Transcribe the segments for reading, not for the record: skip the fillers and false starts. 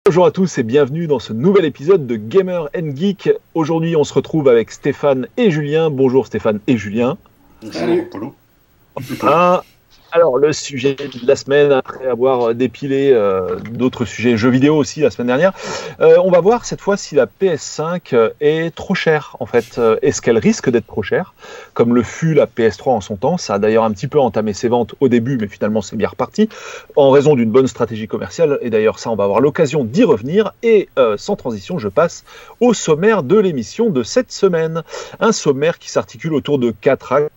Bonjour à tous et bienvenue dans ce nouvel épisode de Gamer and Geek. Aujourd'hui, on se retrouve avec Stéphane et Julien. Bonjour Stéphane et Julien. Salut Polo. Alors, le sujet de la semaine, après avoir dépilé d'autres sujets, jeux vidéo aussi la semaine dernière, on va voir cette fois si la PS5 est trop chère en fait. Est-ce qu'elle risque d'être trop chère, comme le fut la PS3 en son temps? Ça a d'ailleurs un petit peu entamé ses ventes au début, mais finalement c'est bien reparti, en raison d'une bonne stratégie commerciale. Et d'ailleurs ça, on va avoir l'occasion d'y revenir. Et sans transition, je passe au sommaire de l'émission de cette semaine. Un sommaire qui s'articule autour de 4 actes.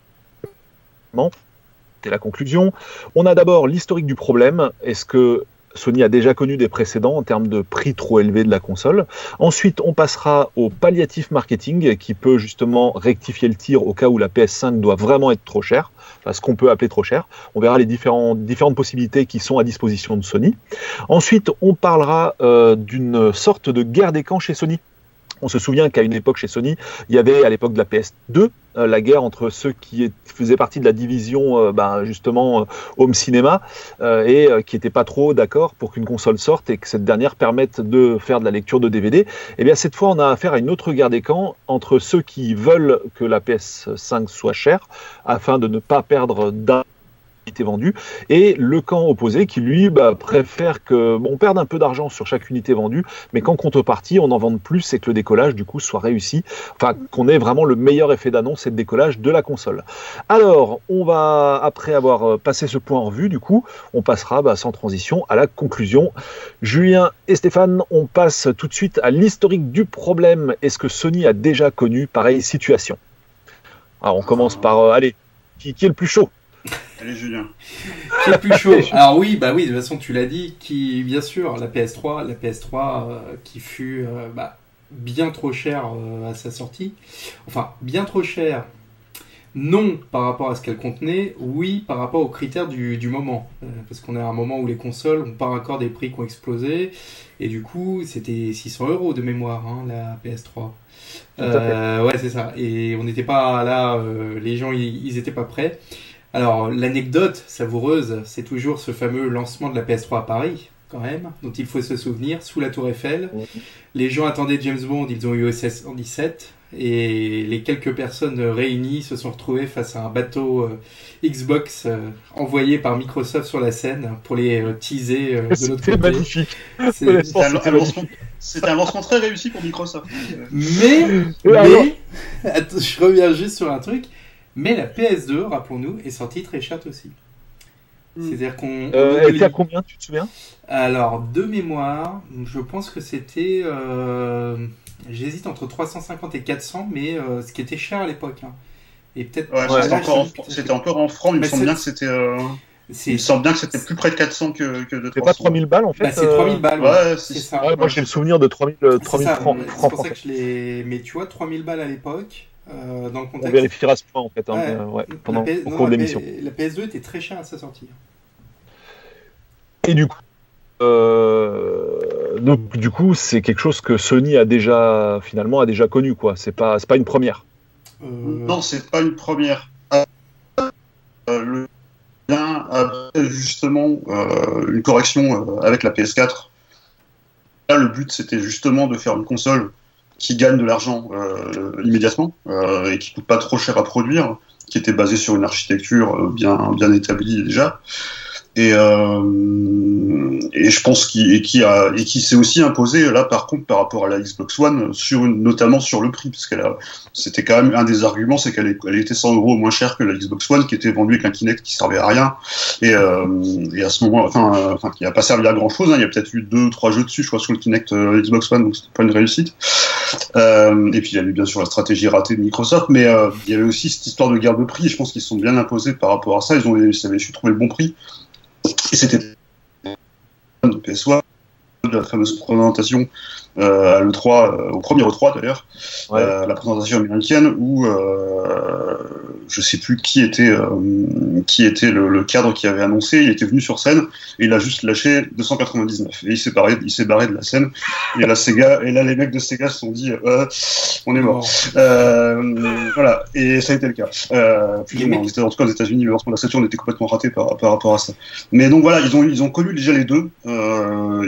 C'est la conclusion. On a d'abord l'historique du problème. Est-ce que Sony a déjà connu des précédents en termes de prix trop élevés de la console? Ensuite, on passera au palliatif marketing qui peut justement rectifier le tir au cas où la PS5 doit vraiment être trop chère, enfin, ce qu'on peut appeler trop cher. On verra les différentes possibilités qui sont à disposition de Sony. Ensuite, on parlera d'une sorte de guerre des camps chez Sony. On se souvient qu'à une époque chez Sony, il y avait à l'époque de la PS2 la guerre entre ceux qui faisaient partie de la division justement home cinéma et qui n'étaient pas trop d'accord pour qu'une console sorte et que cette dernière permette de faire de la lecture de DVD. Et bien cette fois, on a affaire à une autre guerre des camps entre ceux qui veulent que la PS5 soit chère afin de ne pas perdre d'un vendue, et le camp opposé qui lui préfère qu'on perde un peu d'argent sur chaque unité vendue, mais qu'en contrepartie on en vende plus et que le décollage du coup soit réussi, enfin qu'on ait vraiment le meilleur effet d'annonce et de décollage de la console. Alors on va, après avoir passé ce point en revue, du coup on passera sans transition à la conclusion. Julien et Stéphane, on passe tout de suite à l'historique du problème. Est-ce que Sony a déjà connu pareille situation? Alors on commence par allez, qui est le plus chaud? Allez Julien. Qui est plus chaud? Alors oui, de toute façon tu l'as dit, bien sûr la PS3 qui fut bien trop chère à sa sortie. Enfin, bien trop chère, non par rapport à ce qu'elle contenait, oui par rapport aux critères du moment. Parce qu'on est à un moment où les consoles, on part encore des prix qui ont explosé, et du coup c'était 600 € de mémoire, la PS3. Ouais, c'est ça, et on n'était pas là, les gens ils étaient pas prêts. Alors, l'anecdote savoureuse, c'est toujours ce fameux lancement de la PS3 à Paris, quand même, dont il faut se souvenir, sous la Tour Eiffel. Les gens attendaient James Bond, ils ont eu OSS 117, et les quelques personnes réunies se sont retrouvées face à un bateau Xbox envoyé par Microsoft sur la scène pour les teaser de notre côté. Magnifique. C'était un lancement très réussi pour Microsoft. Mais attends, je reviens juste sur un truc. Mais la PS2, rappelons-nous, est sortie très chère aussi. C'est-à-dire qu'on... Elle était à combien, tu te souviens? Alors, de mémoire, je pense que c'était... j'hésite entre 350 et 400, mais ce qui était cher à l'époque. Et peut-être... Ouais, c'était encore en francs, mais il me semble bien que c'était... Il me semble bien que c'était plus près de 400 que de 300. C'est pas 3000 balles en fait? C'est 3000 balles, ouais. C'est ça. Ouais, moi j'ai le souvenir de 3000 francs. C'est pour ça que je l'ai... Mais tu vois, 3000 balles à l'époque... dans le contexte... On vérifiera ce point en fait pendant au cours de l'émission. La PS2 était très chère à sa sortie. Et du coup, c'est quelque chose que Sony a déjà connu, quoi. C'est pas une première. Non, c'est pas une première. Le lien après justement une correction avec la PS4. Là, le but c'était justement de faire une console qui gagne de l'argent immédiatement et qui coûte pas trop cher à produire, qui était basée sur une architecture bien établie déjà, et je pense qui s'est aussi imposé là par contre par rapport à la Xbox One notamment sur le prix, parce c'était quand même un des arguments, c'est qu'elle était 100 € moins chère que la Xbox One qui était vendue avec un Kinect qui servait à rien, et à ce moment qui n'a pas servi à grand chose, il y a peut-être eu 2-3 jeux dessus je crois sur le Kinect Xbox One, donc c'était pas une réussite. Et puis il y avait bien sûr la stratégie ratée de Microsoft, mais il y avait aussi cette histoire de guerre de prix, et je pense qu'ils se sont bien imposés par rapport à ça, ils avaient su trouver le bon prix, et c'était de PS1, de la fameuse présentation à l'E3, au premier E3 d'ailleurs, la présentation américaine où je sais plus qui était le cadre qui avait annoncé, il était venu sur scène et il a juste lâché 299 et il s'est barré de la scène, et là les mecs de Sega se sont dit on est mort. Voilà, et ça a été le cas. Plus ou moins, en tout cas aux États-Unis, le lancement de la Saturn était complètement raté par rapport à ça. Mais donc voilà, ils ont connu déjà les deux, ils ont réussi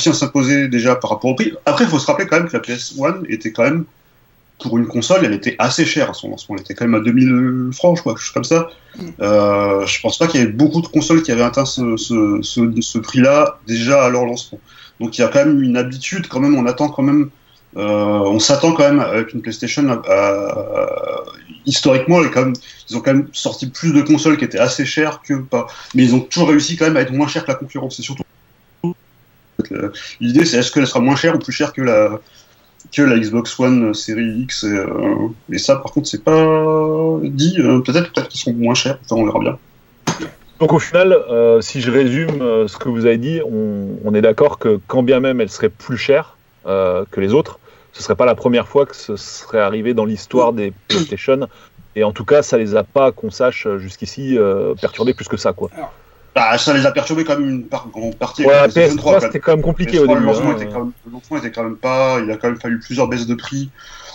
réussi à s'imposer déjà par rapport au prix. Après, il faut se rappeler quand même que la PS1 était quand même, pour une console, elle était assez chère à son lancement. Elle était quand même à 2000 francs, je crois, quelque chose comme ça. Je pense pas qu'il y avait beaucoup de consoles qui avaient atteint ce prix-là déjà à leur lancement. Donc il y a quand même une habitude, quand même, on s'attend quand même avec une PlayStation historiquement, ils ont quand même sorti plus de consoles qui étaient assez chères que pas. Mais ils ont toujours réussi quand même à être moins chers que la concurrence. C'est surtout l'idée, c'est est-ce qu'elle sera moins chère ou plus chère que la Xbox One série X et ça, par contre, c'est pas dit. Peut-être qu'ils seront moins chers. Enfin, on verra bien. Donc au final, si je résume ce que vous avez dit, on est d'accord que quand bien même elle serait plus chère que les autres, ce serait pas la première fois que ce serait arrivé dans l'histoire des PlayStation, et en tout cas ça les a pas, qu'on sache jusqu'ici, perturbés plus que ça, quoi. Ça les a perturbés quand même en partie. Ouais, la PS3 c'était quand même compliqué au début. Le lancement était quand même pas, il a quand même fallu plusieurs baisses de prix.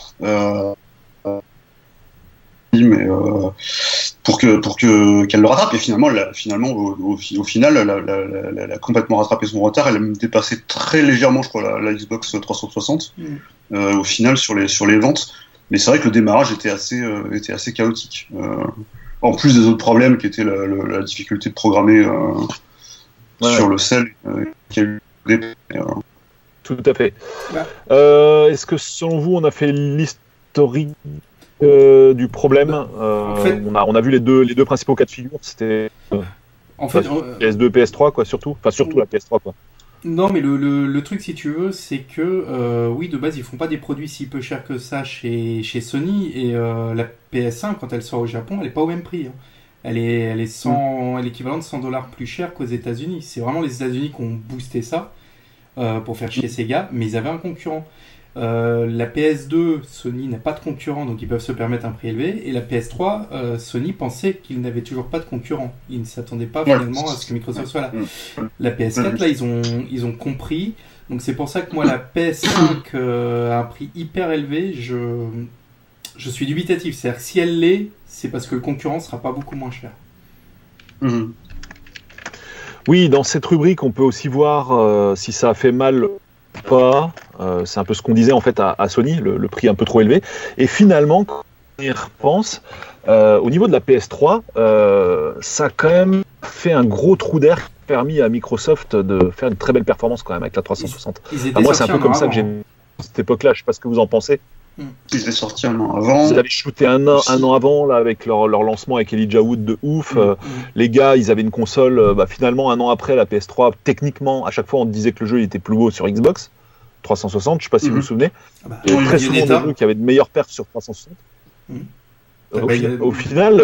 Mais pour qu'elle le rattrape, et finalement au final elle a complètement rattrapé son retard. Elle a même dépassé très légèrement, je crois, la Xbox 360 au final sur les ventes. Mais c'est vrai que le démarrage était assez chaotique, en plus des autres problèmes qui étaient la difficulté de programmer sur le sel qui a eu Tout à fait. Est-ce que selon vous on a fait l'historique du problème? En fait, on a vu les deux principaux cas de figure, c'était PS2, PS3, quoi, surtout la PS3, quoi. Non, mais le truc, si tu veux, c'est que oui, de base, ils font pas des produits si peu chers que ça chez Sony, et la PS5, quand elle sort au Japon, elle est pas au même prix, hein. Elle est l'équivalent de $100 plus cher qu'aux États-Unis. C'est vraiment les États-Unis qui ont boosté ça pour faire chier Sega, mais ils avaient un concurrent. La PS2, Sony n'a pas de concurrent, donc ils peuvent se permettre un prix élevé. Et la PS3, Sony pensait qu'ils n'avaient toujours pas de concurrent. Ils ne s'attendaient pas finalement à ce que Microsoft soit là. La PS4, là, ils ont compris. Donc c'est pour ça que moi, la PS5 à un prix hyper élevé, je suis dubitatif. C'est-à-dire que si elle l'est, c'est parce que le concurrent sera pas beaucoup moins cher. Oui, dans cette rubrique, on peut aussi voir si ça a fait mal pas. C'est un peu ce qu'on disait en fait à Sony, le prix un peu trop élevé. Et finalement, quand on y repense, au niveau de la PS3, ça a quand même fait un gros trou d'air qui a permis à Microsoft de faire une très belle performance quand même avec la 360. Moi, c'est un peu comme ça que j'ai cette époque-là. Je sais pas ce que vous en pensez. Ils étaient sortis un an avant. Ils avaient shooté un an avant là, avec leur lancement avec Elijah Wood de ouf. Les gars, ils avaient une console. Finalement, un an après, la PS3, techniquement, à chaque fois, on disait que le jeu il était plus beau sur Xbox 360. Je sais pas si vous vous souvenez. Il y avait très souvent des jeux qui avaient de meilleures perfs sur 360. Au final,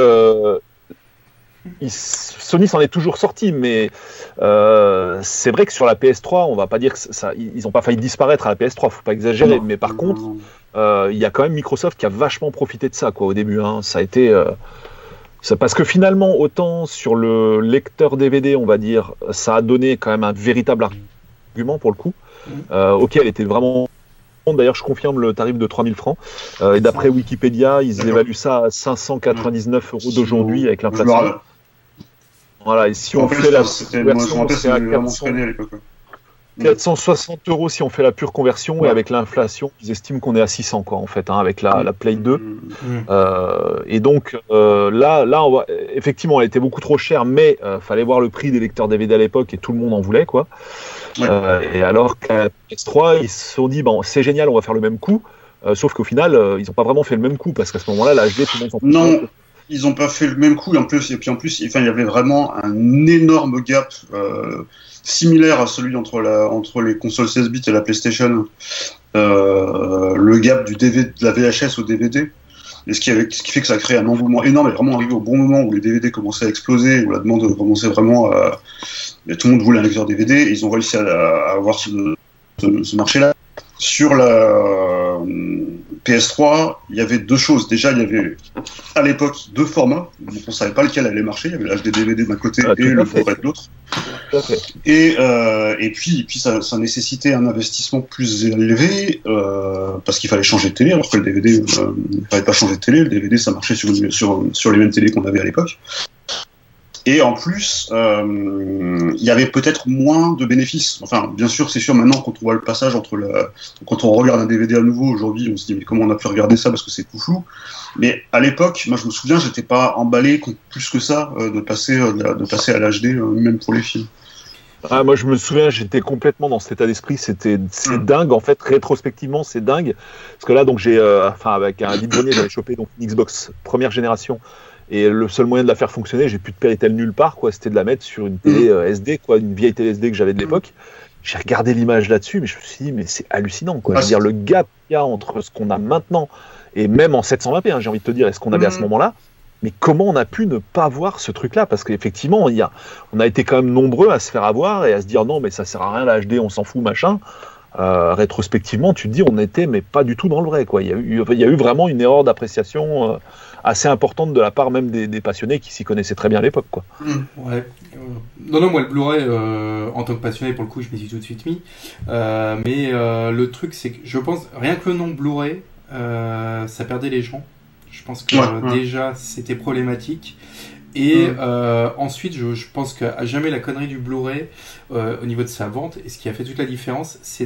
Sony s'en est toujours sorti, mais c'est vrai que sur la PS3, on va pas dire que ils ont pas failli disparaître à la PS3, faut pas exagérer. Mais par contre, il y a quand même Microsoft qui a vachement profité de ça, quoi, au début. Ça a été parce que finalement, autant sur le lecteur DVD, on va dire, ça a donné quand même un véritable argument pour le coup. Ok, elle était vraiment. D'ailleurs, je confirme le tarif de 3000 francs. Et d'après Wikipédia, ils évaluent ça à 599 € d'aujourd'hui avec l'inflation. Voilà, et si on fait la conversion, c'est à 460 € si on fait la pure conversion, et avec l'inflation, ils estiment qu'on est à 600, quoi, en fait, avec la Play 2. Et donc, là effectivement, elle était beaucoup trop chère, mais fallait voir le prix des lecteurs DVD à l'époque, et tout le monde en voulait, quoi. Et alors qu'à PS3, ils se sont dit, c'est génial, on va faire le même coup, sauf qu'au final, ils n'ont pas vraiment fait le même coup, parce qu'à ce moment-là, la HD, tout le monde s'en fout. Non, ils n'ont pas fait le même coup, et puis en plus, il y avait vraiment un énorme gap similaire à celui entre les consoles 16 bits et la PlayStation, le gap de la VHS au DVD. Et ce qui fait que ça a créé un engouement énorme, et vraiment arrivé au bon moment où les DVD commençaient à exploser, où la demande commençait vraiment à... Tout le monde voulait un lecteur DVD, et ils ont réussi à avoir ce marché-là. Sur la PS3, il y avait deux choses. Déjà, il y avait à l'époque deux formats, donc on ne savait pas lequel allait marcher. Il y avait l'HD DVD d'un côté et le Blu-ray de l'autre. Et puis ça nécessitait un investissement plus élevé, parce qu'il fallait changer de télé, alors que le DVD, il ne fallait pas changer de télé. Le DVD, ça marchait sur les mêmes télés qu'on avait à l'époque. Et en plus, il y avait peut-être moins de bénéfices. Enfin, bien sûr, c'est sûr, maintenant, quand on voit le passage quand on regarde un DVD à nouveau, aujourd'hui, on se dit, mais comment on a pu regarder ça parce que c'est tout flou. Mais à l'époque, moi, je me souviens, j'étais pas emballé plus que ça de passer à l'HD, même pour les films. Ah, moi, je me souviens, j'étais complètement dans cet état d'esprit. C'est dingue, en fait, rétrospectivement, c'est dingue. Parce que là, donc, avec un vide-grenier, j'avais chopé donc, une Xbox première génération. Et le seul moyen de la faire fonctionner, j'ai plus de Péritel nulle part, quoi. C'était de la mettre sur une télé SD, quoi, une vieille télé SD que j'avais de l'époque. J'ai regardé l'image là-dessus, mais je me suis dit, mais c'est hallucinant, quoi. Je veux dire, le gap qu'il y a entre ce qu'on a maintenant et même en 720p, j'ai envie de te dire, et ce qu'on avait à ce moment-là. Mais comment on a pu ne pas voir ce truc-là? Parce qu'effectivement, on a été quand même nombreux à se faire avoir et à se dire non, mais ça sert à rien la HD, on s'en fout, machin. Rétrospectivement, tu te dis, on était, mais pas du tout dans le vrai, quoi. Il y a eu vraiment une erreur d'appréciation assez importante de la part même des passionnés qui s'y connaissaient très bien à l'époque, quoi. Ouais. Non, moi le Blu-ray, en tant que passionné, pour le coup, je m'y suis tout de suite mis. Mais le truc, c'est que je pense, rien que le nom Blu-ray, ça perdait les gens. Je pense que déjà, c'était problématique. Et ensuite, je pense qu'à jamais la connerie du Blu-ray au niveau de sa vente, et ce qui a fait toute la différence, c'est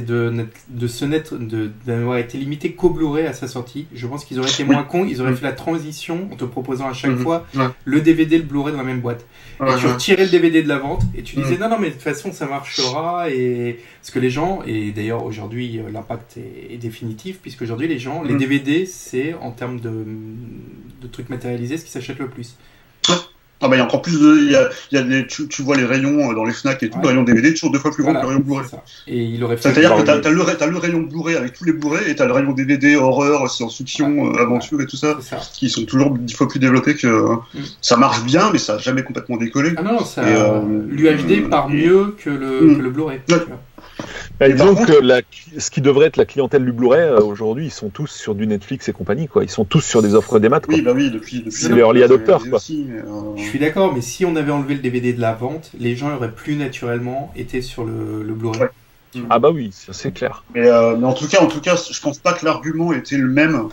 d'avoir été limité qu'au Blu-ray à sa sortie. Je pense qu'ils auraient été moins cons, ils auraient fait la transition en te proposant à chaque fois le DVD et le Blu-ray dans la même boîte. Et tu retirais le DVD de la vente et tu disais non mais de toute façon ça marchera, et parce que les gens, et d'ailleurs aujourd'hui l'impact est définitif, puisque aujourd'hui les gens, les DVD c'est en termes de trucs matérialisés ce qui s'achète le plus. Ah bah il y a encore plus tu vois les rayons dans les Fnac et tout, le rayon DVD toujours 2 fois plus grand que le rayon Blu-ray. Et il aurait fait. C'est-à-dire que t'as le rayon Blu-ray avec tous les Blu-ray et t'as le rayon DVD horreur, science-fiction, aventure et tout ça, qui sont toujours 10 fois plus développés que ça marche bien, mais ça a jamais complètement décollé. Ah non, l'UHD part mieux que le Blu-ray. Bah, disons que ce qui devrait être la clientèle du Blu-ray aujourd'hui, ils sont tous sur du Netflix et compagnie, quoi. Ils sont tous sur des offres des maths, quoi. Oui, bah oui, depuis c'est les early adopters, quoi. Je suis d'accord, mais si on avait enlevé le DVD de la vente, les gens auraient plus naturellement été sur le Blu-ray. Ah bah oui, c'est clair. Mais en tout cas, je pense pas que l'argument était le même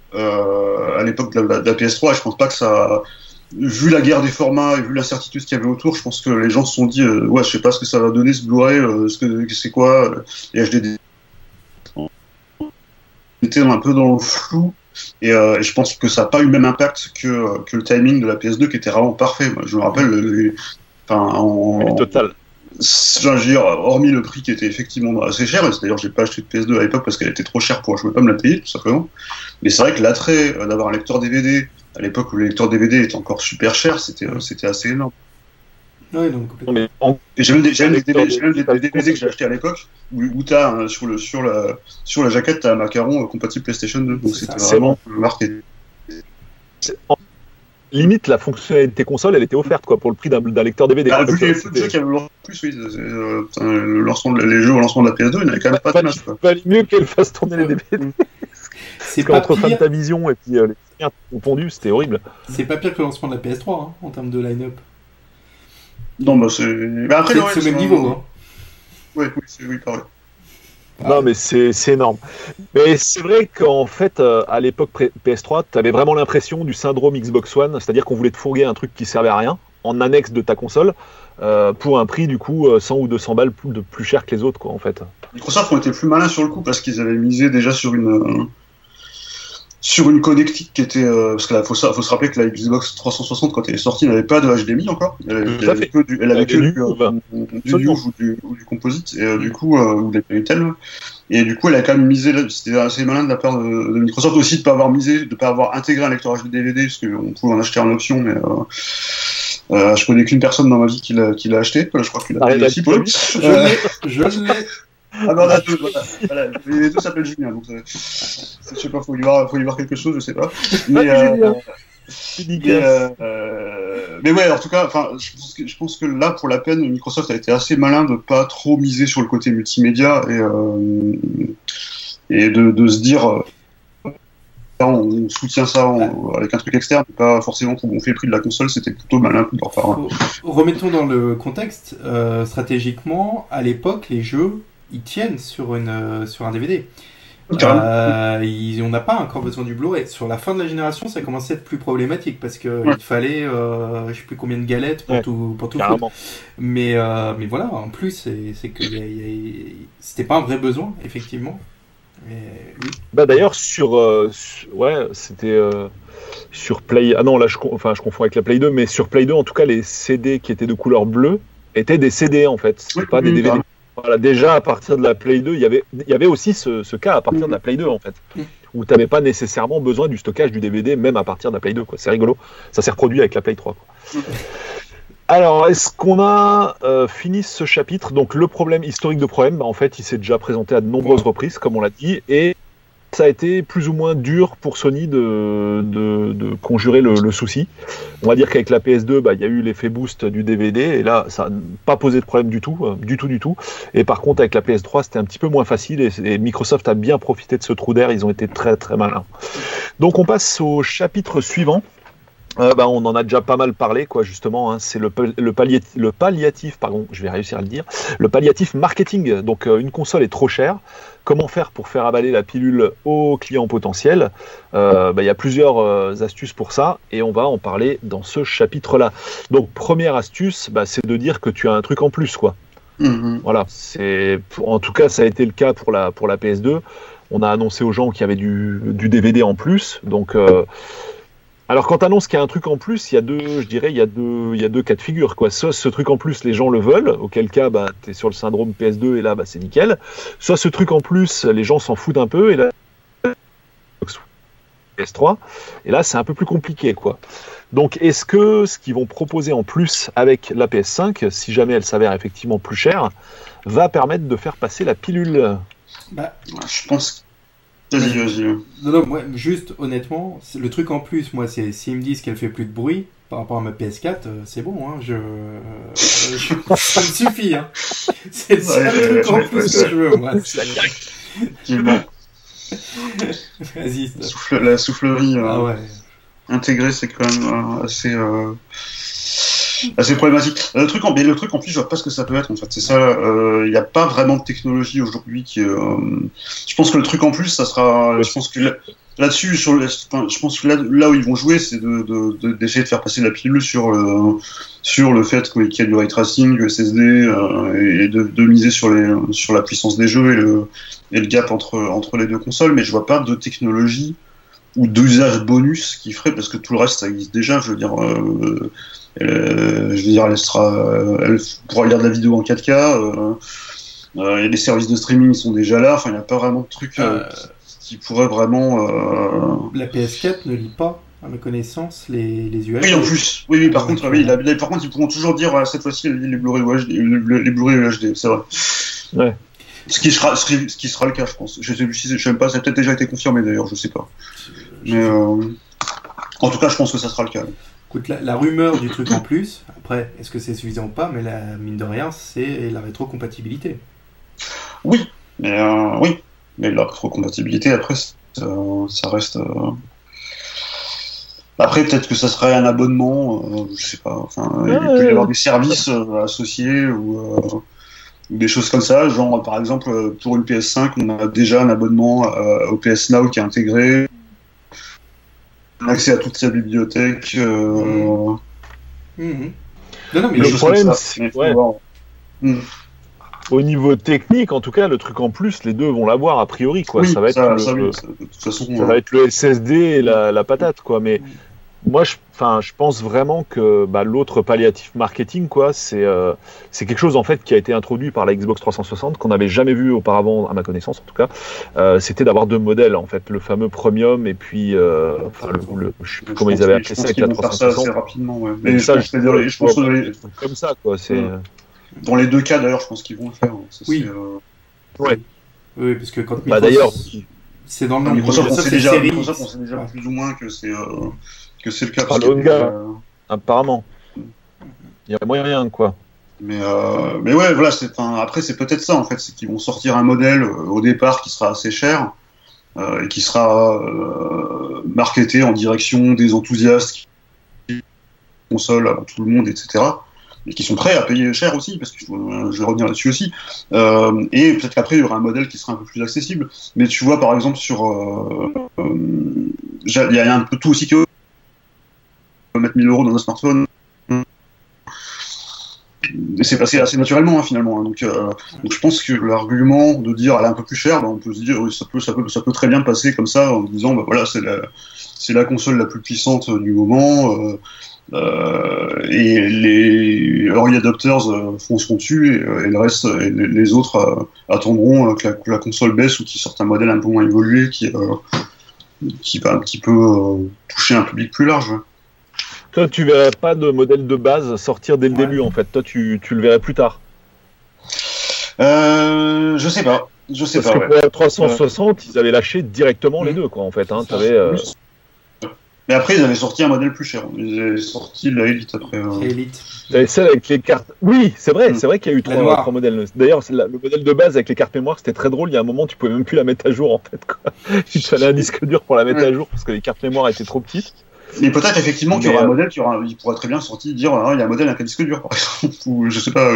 à l'époque de la PS3. Je pense pas que ça. Vu la guerre des formats et vu l'incertitude qu'il y avait autour, je pense que les gens se sont dit ouais, je sais pas ce que ça va donner ce Blu-ray, c'est quoi les HDD. On était un peu dans le flou et je pense que ça n'a pas eu le même impact que le timing de la PS2 qui était vraiment parfait. Moi, je me rappelle, total. Je veux dire, hormis le prix qui était effectivement assez cher, et d'ailleurs j'ai pas acheté de PS2 à l'époque parce qu'elle était trop chère je pouvais pas me la payer tout simplement. Mais c'est vrai que l'attrait d'avoir un lecteur DVD à l'époque où le lecteur DVD était encore super cher, c'était assez énorme. Ouais, donc complètement. Et j'ai même des DVD que j'ai acheté à l'époque où t'as sur la jaquette t'as un macaron compatible PlayStation 2, donc c'était vraiment marqué. Limite, la fonctionnalité console, elle était offerte quoi pour le prix d'un lecteur DVD. Vu qu'il y avait plus en plus, oui, les jeux au lancement de la PS2, il n'y avait quand même pas de match. Il valait mieux qu'elle fasse tourner les DVD. C'est pas entre Fantavision et puis les liens confondus, c'était horrible. C'est pas pire que le lancement de la PS3 en termes de line-up. Non, bah c'est. Mais après, c'est au même niveau. Oui, pareil. Non, mais c'est énorme. Mais c'est vrai qu'en fait, à l'époque PS3, tu avais vraiment l'impression du syndrome Xbox One, c'est-à-dire qu'on voulait te fourguer un truc qui servait à rien, en annexe de ta console, pour un prix, du coup, 100 ou 200 balles de plus cher que les autres, quoi, en fait. Microsoft ont été plus malins sur le coup, parce qu'ils avaient misé déjà sur une connectique qui était parce que là, faut se rappeler que la Xbox 360 quand elle est sortie n'avait pas de HDMI encore, elle avait que du ou du composite et du coup ou de Péritel, et du coup elle a quand même misé, c'était assez malin de la part de Microsoft aussi de pas avoir intégré un lecteur HD DVD parce qu'on pouvait en acheter en option, mais je connais qu'une personne dans ma vie qui l'a acheté, je crois qu'il l'a payé aussi peu. Je l'ai. Ah ben on a deux, voilà. Les deux s'appellent Julien, donc je sais pas, faut y voir quelque chose, je sais pas. Mais ouais, en tout cas, enfin, je pense que là, pour la peine, Microsoft a été assez malin de pas trop miser sur le côté multimédia et de se dire on soutient ça avec un truc externe, pas forcément pour gonfler le prix de la console, c'était plutôt malin de leur part. Remettons dans le contexte, stratégiquement, à l'époque, les jeux ils tiennent sur un DVD. On n'a pas encore besoin du Blu-ray. Sur la fin de la génération, ça commençait à être plus problématique parce que il fallait, je sais plus combien de galettes pour tout foutre. Mais voilà, en plus, c'est que c'était pas un vrai besoin, effectivement. Oui. Bah d'ailleurs c'était sur Play. Ah non, là je confonds avec la Play 2, mais sur Play 2, en tout cas, les CD qui étaient de couleur bleue étaient des CD en fait, pas des DVD. Voilà, déjà à partir de la Play 2, il y avait aussi ce cas à partir de la Play 2 en fait, où tu n'avais pas nécessairement besoin du stockage du DVD même à partir de la Play 2 quoi. C'est rigolo, ça s'est reproduit avec la Play 3 quoi. Alors, est-ce qu'on a fini ce chapitre? Donc le problème historique de problème, en fait, il s'est déjà présenté à de nombreuses reprises, comme on l'a dit, et ça a été plus ou moins dur pour Sony de conjurer le souci. On va dire qu'avec la PS2, il y a eu l'effet boost du DVD, et là, ça n'a pas posé de problème du tout. Et par contre, avec la PS3, c'était un petit peu moins facile, et Microsoft a bien profité de ce trou d'air, ils ont été très très malins. Donc on passe au chapitre suivant. On en a déjà pas mal parlé, quoi, justement. Hein, c'est le palliatif, pardon, je vais réussir à le dire. Le palliatif marketing. Donc, une console est trop chère. Comment faire pour faire avaler la pilule aux clients potentiels? Y a plusieurs astuces pour ça, et on va en parler dans ce chapitre-là. Donc, première astuce, c'est de dire que tu as un truc en plus, quoi. Voilà. En tout cas, ça a été le cas pour la PS2. On a annoncé aux gens qu'il y avait du DVD en plus. Donc alors quand tu annonces qu'il y a un truc en plus, il y a deux cas de figure, quoi. Soit ce truc en plus, les gens le veulent, auquel cas tu es sur le syndrome PS2 et là c'est nickel. Soit ce truc en plus, les gens s'en foutent un peu et là PS3 et là c'est un peu plus compliqué, quoi. Donc est-ce que ce qu'ils vont proposer en plus avec la PS5, si jamais elle s'avère effectivement plus chère, va permettre de faire passer la pilule? Je pense. Vas-y. Non, moi, juste, honnêtement, le truc en plus, moi, c'est s'ils me disent qu'elle fait plus de bruit par rapport à ma PS4, c'est bon, hein, ça me suffit, hein. C'est le seul truc en plus que je veux, moi. Vas-y. La soufflerie intégrée, c'est quand même assez problématique. Le truc en plus, je vois pas ce que ça peut être en fait. C'est ça. Il n'y a pas vraiment de technologie aujourd'hui qui. Je pense que le truc en plus, ça sera. Je pense que là-dessus, je pense que là où ils vont jouer, c'est d'essayer de faire passer la pilule sur le fait qu'il y ait du ray tracing, du SSD, et de miser sur la puissance des jeux et le gap entre les deux consoles. Mais je vois pas de technologie ou d'usage bonus qui ferait, parce que tout le reste ça existe déjà. Je veux dire. Elle pourra lire de la vidéo en 4K. Les services de streaming sont déjà là. Enfin, il n'y a pas vraiment de trucs qui pourraient vraiment. La PS4 ne lit pas, à ma connaissance, les UHD. Oui, en plus. Oui. Par contre, ils pourront toujours dire cette fois-ci les Blu-ray UHD. C'est vrai. Ouais. Ce qui sera le cas, je pense. Je sais pas. Ça a peut-être déjà été confirmé d'ailleurs. Je sais pas. Mais en tout cas, je pense que ça sera le cas. Écoute, la rumeur du truc en plus, après, est-ce que c'est suffisant ou pas, mais mine de rien, c'est la rétrocompatibilité. Oui, mais la rétrocompatibilité, après, ça reste... Après, peut-être que ça serait un abonnement, je sais pas, enfin, il peut y avoir des services associés ou des choses comme ça, genre, par exemple, pour une PS5, on a déjà un abonnement au PS Now qui est intégré, accès à toute sa bibliothèque. Non, mais le problème, c'est au niveau technique, en tout cas, le truc en plus, les deux vont l'avoir a priori, quoi. Oui, ça va être de toute façon, ça va être le SSD et la patate, quoi. Mais moi, je pense vraiment que l'autre palliatif marketing, quoi, c'est quelque chose en fait qui a été introduit par la Xbox 360 qu'on n'avait jamais vu auparavant, à ma connaissance en tout cas. C'était d'avoir deux modèles, en fait, le fameux Premium et puis comment ils avaient appelé ça avec la 360. Ça assez rapidement, ouais. Mais je pense que comme ça, quoi. C'est dans les deux cas d'ailleurs, je pense qu'ils vont le faire. Oui. Oui, parce que quand d'ailleurs, c'est dans le nom. Microsoft, on sait déjà plus ou moins que c'est le cas. Apparemment. Il y a moyen, quoi. Mais ouais, voilà. Après, c'est peut-être ça en fait, c'est qu'ils vont sortir un modèle au départ qui sera assez cher et qui sera marketé en direction des enthousiastes qui console avant tout le monde, etc. et qui sont prêts à payer cher aussi, parce que je vais revenir là-dessus aussi. Et peut-être qu'après, il y aura un modèle qui sera un peu plus accessible. Mais tu vois, par exemple, il y a un peu tout aussi que mettre 1000 € dans un smartphone. Et c'est passé assez naturellement, finalement. Donc je pense que l'argument de dire elle est un peu plus chère, on peut se dire oui, ça peut très bien passer comme ça, en disant voilà, c'est la console la plus puissante du moment, et les early adopters fonceront dessus, et le reste, et les autres attendront que la console baisse ou qu'ils sortent un modèle un peu moins évolué qui va un petit peu toucher un public plus large. Toi, tu verrais pas de modèle de base sortir dès le début, en fait. Toi, tu le verrais plus tard. Je sais pas. Parce que pour la 360, ils avaient lâché directement les deux, quoi, en fait. Hein. Mais après, ils avaient sorti un modèle plus cher. Ils avaient sorti la Elite après. Elite. T'avais celle avec les cartes. Oui, c'est vrai qu'il y a eu trois modèles. D'ailleurs, le modèle de base avec les cartes mémoire, c'était très drôle. Il y a un moment, tu pouvais même plus la mettre à jour, en fait, quoi. Il fallait un disque dur pour la mettre à jour parce que les cartes mémoire étaient trop petites. Et peut-être effectivement qu'il y aura un modèle il pourrait très bien sortir dire il y a un modèle avec un disque dur, par exemple, ou je sais pas.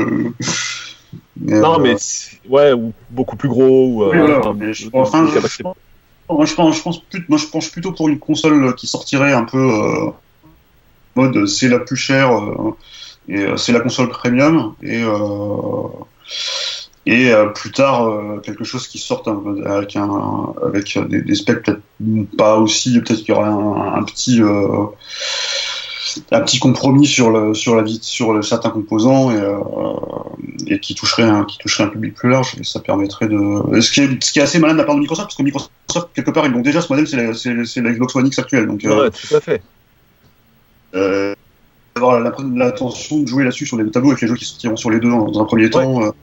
Ouais, ou beaucoup plus gros. Oui, voilà. Moi je penche plutôt pour une console qui sortirait un peu mode c'est la plus chère et c'est la console premium et plus tard quelque chose qui sorte avec des specs peut-être pas aussi, peut-être qu'il y aura un petit compromis sur certains composants et qui toucherait un public plus large, et ça permettrait de ce qui est assez malin de la part de Microsoft, parce que Microsoft quelque part ils ont déjà ce modèle, c'est la Xbox One X actuelle, donc ouais, tout à fait. Avoir l'intention de jouer là-dessus sur les deux tableaux avec les jeux qui sortiront sur les deux dans un premier temps.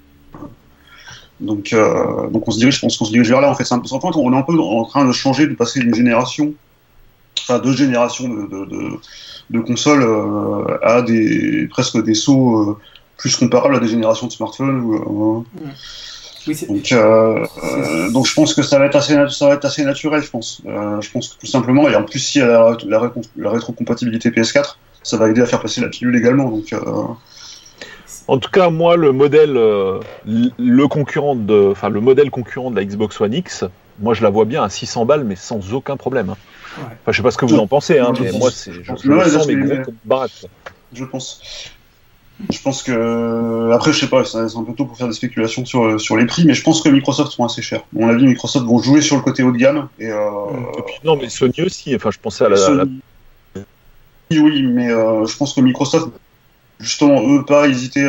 Donc je pense qu'on se dirige vers là, en fait. On est un peu en train de changer, de passer d'une génération, enfin deux générations de consoles à presque des sauts plus comparables à des générations de smartphones. Oui, donc je pense que ça va être assez naturel, je pense. Je pense que tout simplement, et en plus si il y a la rétrocompatibilité PS4, ça va aider à faire passer la pilule également. Donc en tout cas, moi, le modèle concurrent de la Xbox One X, moi, je la vois bien à 600 balles, mais sans aucun problème. Hein. Ouais. Enfin, je sais pas ce que vous en pensez, hein, mais moi, je le sens, mais gros comme baraque. Je pense que après, je sais pas, c'est un peu tôt pour faire des spéculations sur les prix, mais je pense que Microsoft seront assez chers. À mon avis, Microsoft vont jouer sur le côté haut de gamme. Et puis, non, mais Sony aussi. Enfin, je pensais à Sony... Oui, mais je pense que Microsoft, justement, eux, pas hésiter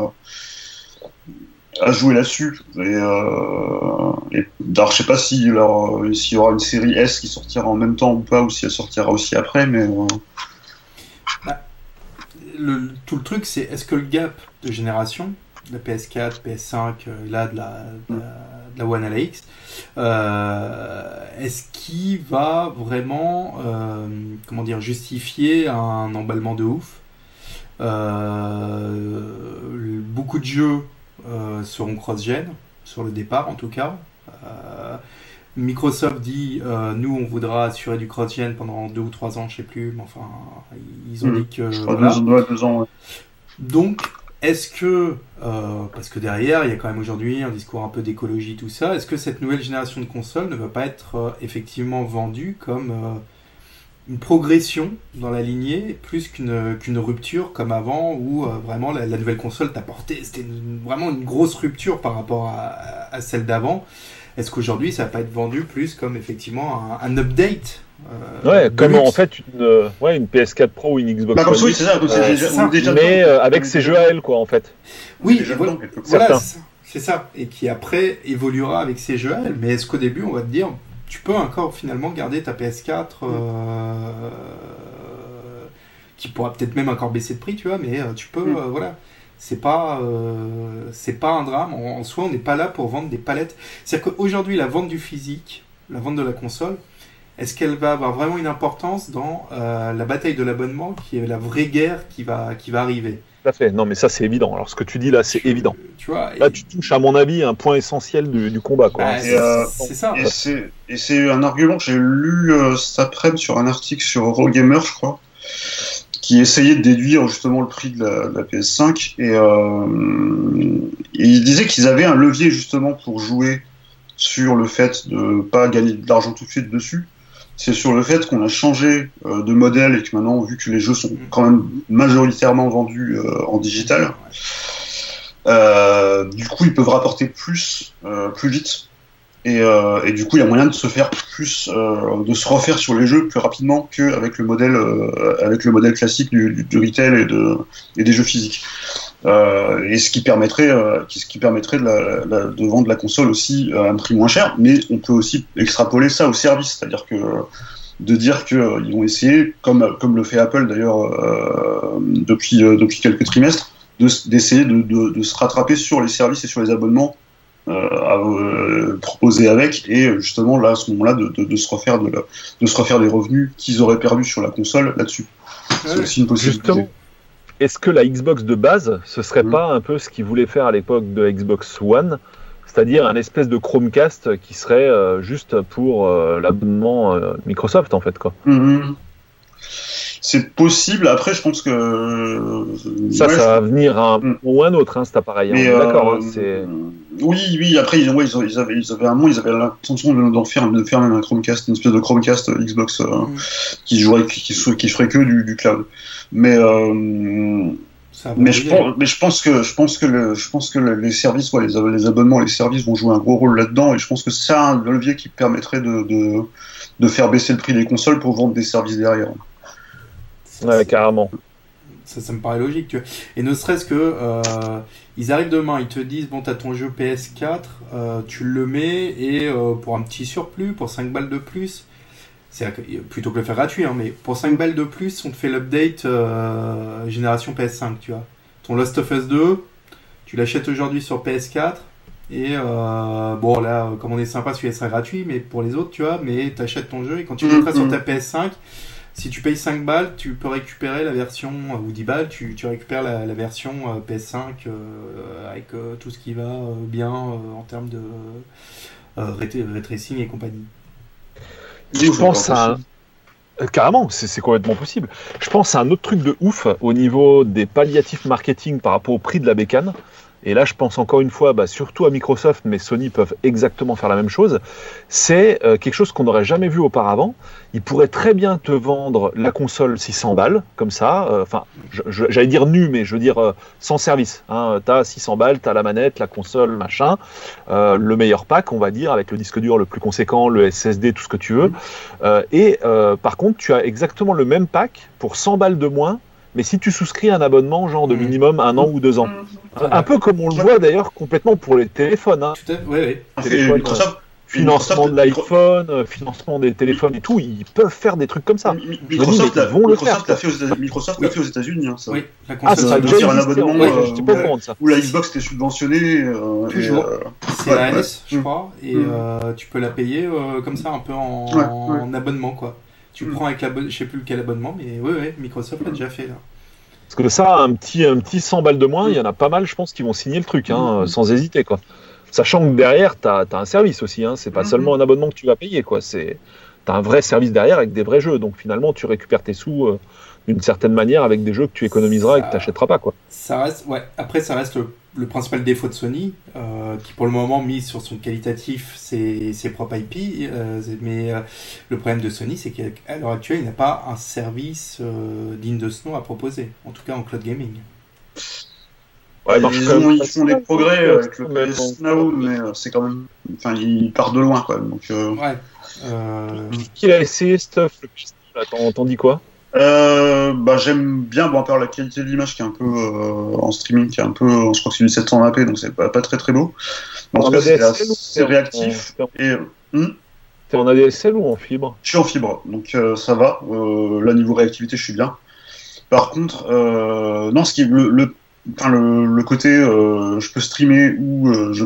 à jouer là-dessus. Alors, je sais pas s'il y aura une série S qui sortira en même temps ou pas, ou si elle sortira aussi après, mais... tout le truc, c'est est-ce que le gap de génération, de la PS4, PS5, là, de la One à la X, est-ce qu'il va vraiment justifier un emballement de ouf? Beaucoup de jeux seront cross-gen, sur le départ en tout cas. Microsoft dit nous on voudra assurer du cross-gen pendant 2 ou 3 ans, je sais plus, mais enfin ils ont dit que voilà. 2 ans, ouais. Donc est-ce que parce que derrière il y a quand même aujourd'hui un discours un peu d'écologie, tout ça, est-ce que cette nouvelle génération de consoles ne va pas être effectivement vendue comme une progression dans la lignée plus qu'une rupture comme avant où vraiment la nouvelle console t'apportait, c'était vraiment une grosse rupture par rapport à celle d'avant? Est-ce qu'aujourd'hui ça va pas être vendu plus comme effectivement un update comme en fait une PS4 Pro ou une Xbox One. Oui, c'est ça, mais avec ses jeux à elle, quoi, en fait. Oui, voilà, c'est ça, et qui après évoluera avec ses jeux à elle. Mais est-ce qu'au début on va te dire tu peux encore finalement garder ta PS4 qui pourra peut-être même encore baisser de prix, tu vois, mais tu peux voilà. C'est pas un drame. En soi, on n'est pas là pour vendre des palettes. C'est-à-dire qu'aujourd'hui, la vente du physique, la vente de la console, est-ce qu'elle va avoir vraiment une importance dans la bataille de l'abonnement, qui est la vraie guerre qui va arriver? Tout à fait. Non, mais ça, c'est évident. Alors, ce que tu dis là, c'est évident. Tu vois, là, tu touches, à mon avis, un point essentiel du combat, quoi. Bah, c'est ça. Et c'est un argument que j'ai lu cet après-midi sur un article sur Eurogamer, je crois, qui essayait de déduire justement le prix de la PS5 et ils disaient qu'ils avaient un levier justement pour jouer sur le fait de pas gagner de l'argent tout de suite dessus. C'est sur le fait qu'on a changé de modèle et que maintenant, vu que les jeux sont quand même majoritairement vendus en digital, du coup ils peuvent rapporter plus vite. Et du coup, il y a moyen de se faire plus, de se refaire sur les jeux plus rapidement qu'avec le modèle classique du retail et des jeux physiques. Et ce qui permettrait de vendre la console aussi à un prix moins cher. Mais on peut aussi extrapoler ça au service, c'est-à-dire que de dire qu'ils vont essayer, comme le fait Apple d'ailleurs depuis quelques trimestres, d'essayer de se rattraper sur les services et sur les abonnements. Proposer avec et justement là à ce moment-là de se refaire des revenus qu'ils auraient perdus sur la console là-dessus. C'est aussi une possibilité. Justement, est-ce que la Xbox de base ce serait pas un peu ce qu'ils voulaient faire à l'époque de Xbox One, c'est-à-dire un espèce de Chromecast qui serait juste pour l'abonnement Microsoft en fait quoi. C'est possible. Après, je pense que ça va venir un moment ou un autre, cet appareil. D'accord. Oui. Après, ils avaient un moment, ils avaient l'intention de faire même un Chromecast, une espèce de Chromecast Xbox qui ferait que du cloud. Mais je pense que les services, les abonnements, les services vont jouer un gros rôle là-dedans. Et je pense que c'est un levier qui permettrait de faire baisser le prix des consoles pour vendre des services derrière. Ouais, carrément. Ça me paraît logique, tu vois. Et ne serait-ce que ils arrivent demain, ils te disent bon, t'as ton jeu PS4, tu le mets et pour un petit surplus, pour 5 balles de plus, plutôt que le faire gratuit, mais pour 5 balles de plus, on te fait l'update génération PS5, tu vois. Ton Last of Us 2, tu l'achètes aujourd'hui sur PS4 et bon là, comme on est sympa, celui-là sera gratuit, mais pour les autres, tu vois, mais t'achètes ton jeu et quand tu le mettras sur ta PS5. Si tu payes 5 balles, tu peux récupérer la version, ou 10 balles, tu récupères la version PS5 avec tout ce qui va bien en termes de ray tracing et compagnie. Je pense à carrément, c'est complètement possible. Je pense à un autre truc de ouf au niveau des palliatifs marketing par rapport au prix de la bécane. Et là, je pense encore une fois, surtout à Microsoft, mais Sony peuvent exactement faire la même chose. C'est quelque chose qu'on n'aurait jamais vu auparavant. Ils pourraient très bien te vendre la console 600 balles, comme ça. J'allais dire nu, mais je veux dire sans service. T'as 600 balles, t'as la manette, la console, machin. Le meilleur pack, on va dire, avec le disque dur le plus conséquent, le SSD, tout ce que tu veux. Par contre, tu as exactement le même pack pour 100 balles de moins. Mais si tu souscris un abonnement genre de minimum 1 an ou 2 ans, un peu comme on le voit d'ailleurs complètement pour les téléphones. Oui. Financement de l'iPhone, financement des téléphones et tout, ils peuvent faire des trucs comme ça. Microsoft l'a fait aux États-Unis. Ça. Oui, la console, ça a déjà un abonnement où la Xbox était subventionnée. Toujours. C'est la NS, je crois, et tu peux la payer comme ça un peu en abonnement quoi. Tu prends avec je sais plus quel abonnement, mais oui, Microsoft l'a déjà fait là. Parce que ça, un petit 100 balles de moins, il y en a pas mal, je pense, qui vont signer le truc, sans hésiter, quoi. Sachant que derrière, t'as un service aussi, c'est pas seulement un abonnement que tu vas payer, quoi. T'as un vrai service derrière avec des vrais jeux, donc finalement, tu récupères tes sous d'une certaine manière avec des jeux que tu économiseras et que t'achèteras pas, quoi. Ça reste, après, ça reste le principal défaut de Sony, qui pour le moment mise sur son qualitatif ses propres IP, mais le problème de Sony, c'est qu'à l'heure actuelle, il n'a pas un service digne de ce nom à proposer, en tout cas en cloud gaming. Ouais, ils font des progrès avec le PS Now, mais c'est quand même, ils partent de loin, quoi. Donc, Qui a essayé Stuff, le PS Now, t'en dis quoi? J'aime bien, à part la qualité de l'image qui est un peu en streaming, qui est un peu, je crois que c'est du 720p, donc c'est pas très très beau. En tout cas, c'est réactif. T'es en ADSL ou en fibre? Je suis en fibre, donc ça va. Là, niveau réactivité, je suis bien. Par contre, non, ce qui est le côté je peux streamer ou je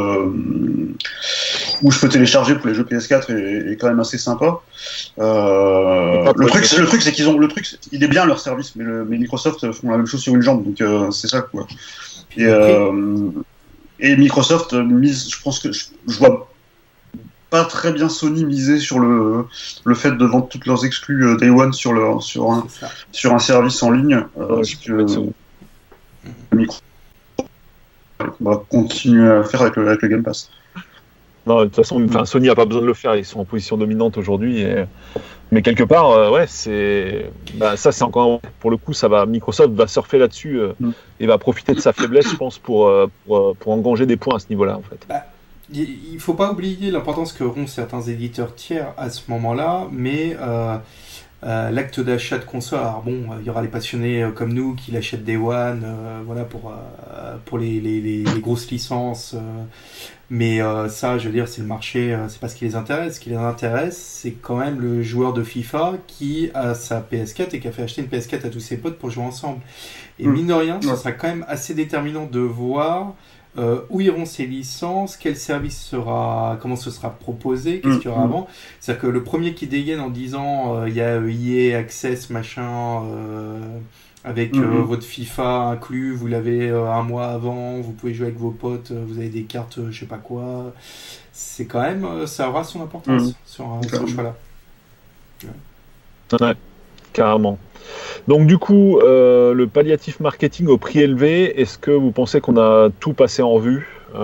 peux télécharger pour les jeux PS4 est quand même assez sympa. Le truc c'est il est bien leur service, mais Microsoft font la même chose sur une jambe, donc c'est ça quoi. Et Microsoft mise, je pense que je vois pas très bien Sony misé sur le fait de vendre toutes leurs exclus Day One sur un service en ligne. Parce que Microsoft va continuer à faire avec le Game Pass. Non, de toute façon, Sony n'a pas besoin de le faire, ils sont en position dominante aujourd'hui. Mais quelque part, ça c'est encore, pour le coup, Microsoft va surfer là-dessus et va profiter de sa faiblesse, je pense, pour engranger des points à ce niveau-là, en fait. Il ne faut pas oublier l'importance qu'auront certains éditeurs tiers à ce moment-là, mais l'acte d'achat de console, alors bon, il y aura les passionnés comme nous qui l'achètent Day One, voilà, pour les grosses licences. Mais ça, je veux dire, c'est le marché, c'est pas ce qui les intéresse. Ce qui les intéresse, c'est quand même le joueur de FIFA qui a sa PS4 et qui a fait acheter une PS4 à tous ses potes pour jouer ensemble. Et mine de rien, ça sera quand même assez déterminant de voir où iront ces licences, quel service sera, comment ce sera proposé, qu'est-ce qu'il y aura avant. C'est-à-dire que le premier qui dégaine en disant il y a EA Access, machin, avec votre FIFA inclus, vous l'avez un mois avant, vous pouvez jouer avec vos potes, vous avez des cartes, je sais pas quoi. C'est quand même, ça aura son importance sur ce choix-là. Ouais, carrément. Donc du coup, le palliatif marketing au prix élevé, est-ce que vous pensez qu'on a tout passé en revue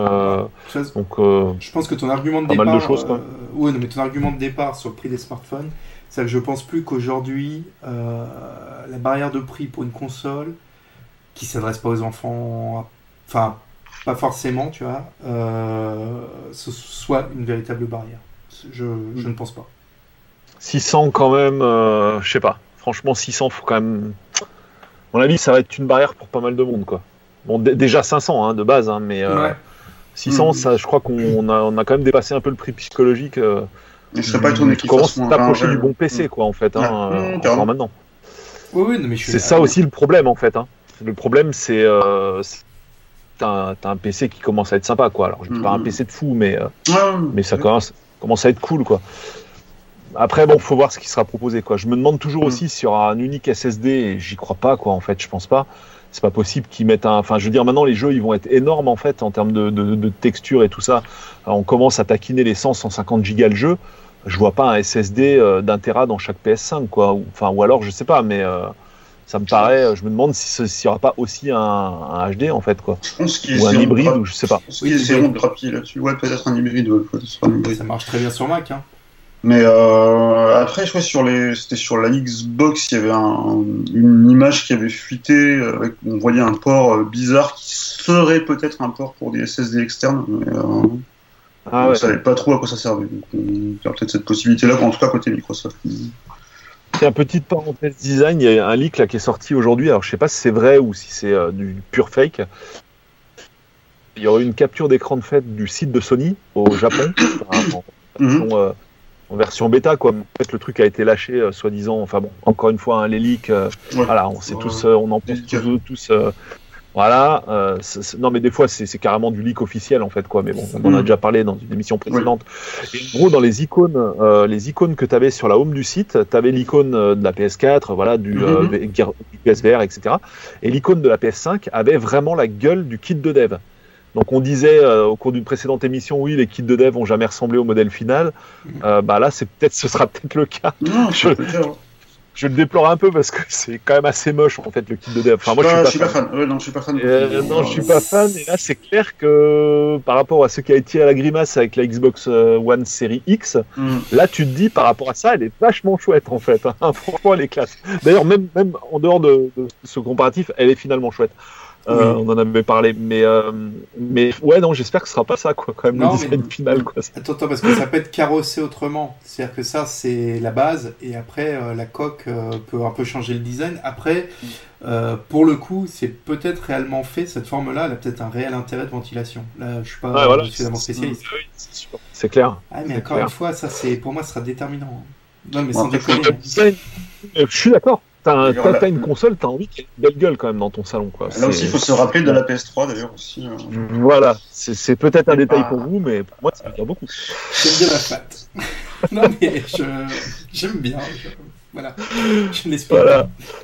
je pense que ton argument de départ, mal de choses, mais ton argument de départ sur le prix des smartphones, c'est que je pense plus qu'aujourd'hui, la barrière de prix pour une console qui s'adresse pas aux enfants, enfin pas forcément, tu vois, ce soit une véritable barrière. Je ne pense pas. 600 quand même, je sais pas. Franchement, 600, faut quand même. À mon avis, ça va être une barrière pour pas mal de monde, quoi. Bon, déjà 500 de base, mais 600, ça, je crois qu'on a quand même dépassé un peu le prix psychologique. Je serais pas étonné qu'il commence à t'approcher du bon PC, quoi, en fait, encore maintenant. Oui, mais c'est ça aussi le problème, en fait. Le problème, c'est t'as un PC qui commence à être sympa, quoi. Alors, je dis pas un PC de fou, mais ça commence à être cool, quoi. Après, bon, faut voir ce qui sera proposé, quoi. Je me demande toujours aussi sur un unique SSD, et j'y crois pas, quoi, en fait, je pense pas. C'est pas possible qu'ils mettent enfin, je veux dire, maintenant, les jeux, ils vont être énormes, en fait, en termes de texture et tout ça. Alors, on commence à taquiner les 150 gigas le jeu. Je vois pas un SSD d'1 Tera dans chaque PS5, quoi. Ou alors, je sais pas, mais ça me paraît, je me demande s'il n'y aura pas aussi un HD, en fait, quoi. Je pense qu'il ou un hybride, ou je sais pas. Ils essaieront de grappiller là-dessus. Ouais, peut-être un hybride. Ça marche très bien sur Mac, hein. Mais après, je crois c'était sur la Xbox, il y avait une image qui avait fuité, on voyait un port bizarre qui serait peut-être un port pour des SSD externes, mais on ne savait pas trop à quoi ça servait. Donc, il y a peut-être cette possibilité-là, en tout cas côté Microsoft. C'est une petite parenthèse design, il y a un leak là qui est sorti aujourd'hui, alors je sais pas si c'est vrai ou si c'est du pur fake. Il y aurait une capture d'écran de fait du site de Sony au Japon, en version bêta, quoi. En fait, le truc a été lâché, soi-disant. Enfin bon, encore une fois, les leaks. Voilà, on sait tous, on en pense tous. Voilà. Non, mais des fois, c'est carrément du leak officiel, en fait, quoi. Mais bon, on en a déjà parlé dans une émission précédente. Et en gros, dans les icônes que tu avais sur la home du site, tu avais l'icône de la PS4, voilà, du PSVR, etc. Et l'icône de la PS5 avait vraiment la gueule du kit de dev. Donc on disait au cours d'une précédente émission, oui, les kits de dev n'ont jamais ressemblé au modèle final. Là, ce sera peut-être le cas. Non, je le déplore un peu parce que c'est quand même assez moche, en fait, le kit de dev. Enfin, moi, je suis pas fan. Non, je suis pas fan. Je suis pas fan. Et là, c'est clair que par rapport à ce qui a été tiré à la grimace avec la Xbox One Series X, là, tu te dis, par rapport à ça, elle est vachement chouette, en fait. Franchement, elle est classe. D'ailleurs, même en dehors de ce comparatif, elle est finalement chouette. On en avait parlé, mais ouais, non, j'espère que ce sera pas ça, quoi, quand même, le design final, quoi. Attends, parce que ça peut être carossé autrement. C'est-à-dire que ça, c'est la base, et après, la coque peut un peu changer le design. Après, pour le coup, c'est peut-être réellement fait, cette forme-là, elle a peut-être un réel intérêt de ventilation. Là, je suis pas suffisamment spécialiste. C'est clair. Mais encore une fois, ça, pour moi, ce sera déterminant. Non, mais sans déconner. Je suis d'accord. T'as une console, t'as envie qu'il y ait une belle gueule quand même dans ton salon, quoi. Là aussi, il faut se rappeler de la PS3 d'ailleurs aussi. Voilà, c'est peut-être un détail pour vous, mais pour moi, ça veut dire beaucoup. J'aime bien la patte. Non, mais j'aime bien. Voilà, je l'explique. Voilà.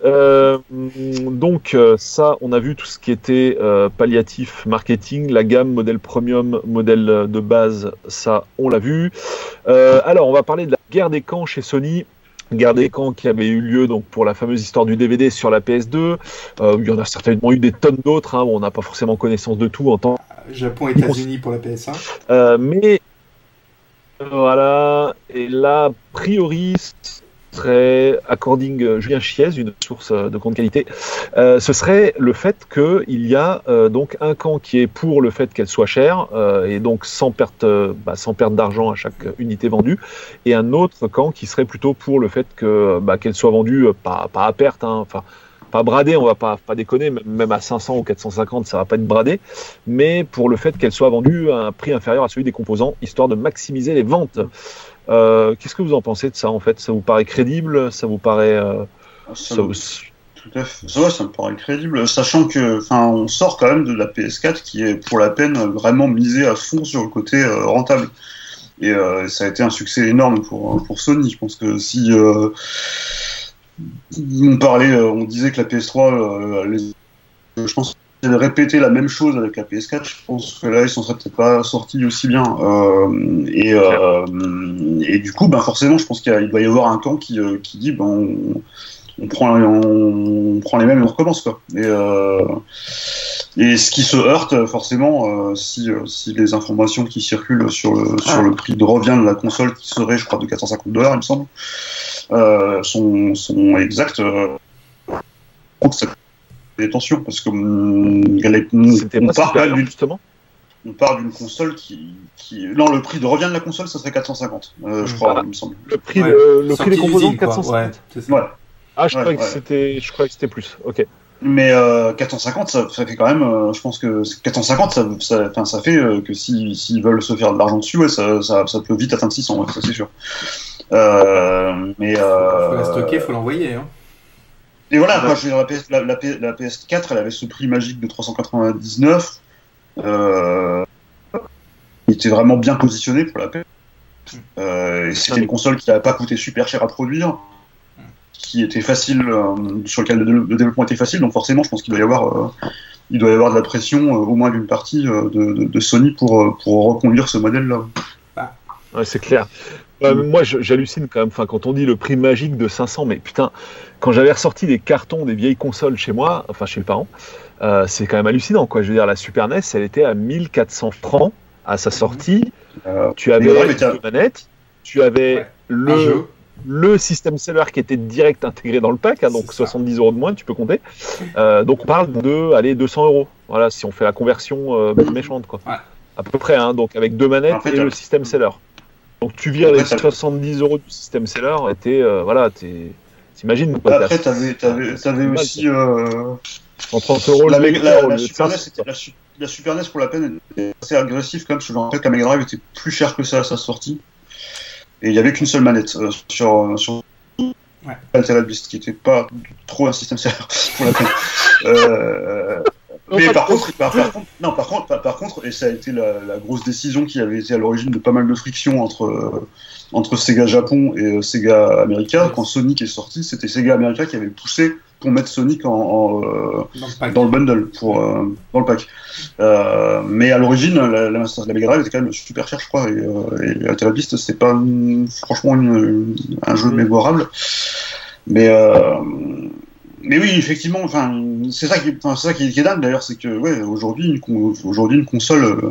Donc ça, on a vu tout ce qui était palliatif marketing, la gamme modèle premium, modèle de base, ça on l'a vu. Alors on va parler de la guerre des camps chez Sony. Guerre des camps qui avait eu lieu donc pour la fameuse histoire du DVD sur la PS2. Il y en a certainement eu des tonnes d'autres. Hein, on n'a pas forcément connaissance de tout en temps. Japon, États-Unis pour la PS1. Mais voilà. Et là, a priori, serait, according Julien Chiez, une source de grande qualité, ce serait le fait qu'il y a donc un camp qui est pour le fait qu'elle soit chère et donc sans perte d'argent à chaque unité vendue, et un autre camp qui serait plutôt pour le fait que qu'elle soit vendue pas à perte, hein, enfin pas bradée, on va pas déconner, même à 500 ou 450 ça va pas être bradé, mais pour le fait qu'elle soit vendue à un prix inférieur à celui des composants, histoire de maximiser les ventes. Qu'est-ce que vous en pensez de ça en fait? Ça vous paraît crédible? Ça vous paraît tout à fait. Ça me paraît crédible, sachant que, on sort quand même de la PS4 qui est pour la peine vraiment misée à fond sur le côté rentable. Et ça a été un succès énorme pour Sony. Je pense que si on disait que la PS3, je pense de répéter la même chose avec la PS4, je pense que là ils s'en seraient peut-être pas sortis aussi bien. Et du coup, forcément, je pense qu'il doit y avoir un camp qui dit on prend les mêmes et on recommence quoi. Et ce qui se heurte forcément, si les informations qui circulent sur le prix de revient de la console, qui serait, je crois, de $450, il me semble, sont exactes. Des tensions parce que on part d'une console qui non, le prix de revient de la console ça serait 450 je crois, il me semble. Le prix des composants 450. Ouais. Ah, je croyais que c'était plus. OK. Mais 450 ça fait quand même je pense que 450 ça fait que s'ils veulent se faire de l'argent dessus, ça peut vite atteindre 600, ça c'est sûr. Mais faut la stocker, faut l'envoyer hein. Et voilà, la PS4, elle avait ce prix magique de 399. Il était vraiment bien positionné pour la PS. Et c'était une console qui n'avait pas coûté super cher à produire, qui était facile, sur lequel le développement était facile. Donc forcément, je pense qu'il doit y avoir de la pression, au moins d'une partie de Sony pour reconduire ce modèle-là. Ouais, c'est clair. Moi, j'hallucine quand même. Enfin, quand on dit le prix magique de 500, mais putain, quand j'avais ressorti des cartons des vieilles consoles chez moi, enfin chez les parents, c'est quand même hallucinant, quoi. Je veux dire, la Super NES, elle était à 1400 francs à sa sortie. Tu avais deux manettes, tu avais le système seller qui était direct intégré dans le pack, hein, donc 70 € de moins, tu peux compter. Donc on parle de 200 €. Voilà, si on fait la conversion méchante, quoi. Ouais. À peu près, hein, donc avec deux manettes et le système seller. Donc tu vires les 70 € du système seller et t'imagines. Après, t'avais aussi... En 30 € la Super NES pour la peine était assez agressif quand même, parce que je me rappelle que la Mega Drive était plus chère que ça à sa sortie. Et il n'y avait qu'une seule manette sur Altered Beast, qui n'était pas trop un système seller pour la peine. Mais par contre, et ça a été la grosse décision qui avait été à l'origine de pas mal de frictions entre Sega Japon et Sega America. Quand Sonic est sorti, c'était Sega America qui avait poussé pour mettre Sonic dans le bundle, dans le pack. Mais à l'origine, la Mega Drive était quand même super chère, je crois, et Altered Beast, c'est pas franchement un jeu mémorable. Mais oui, effectivement, c'est ça qui est dingue d'ailleurs, c'est que aujourd'hui une console,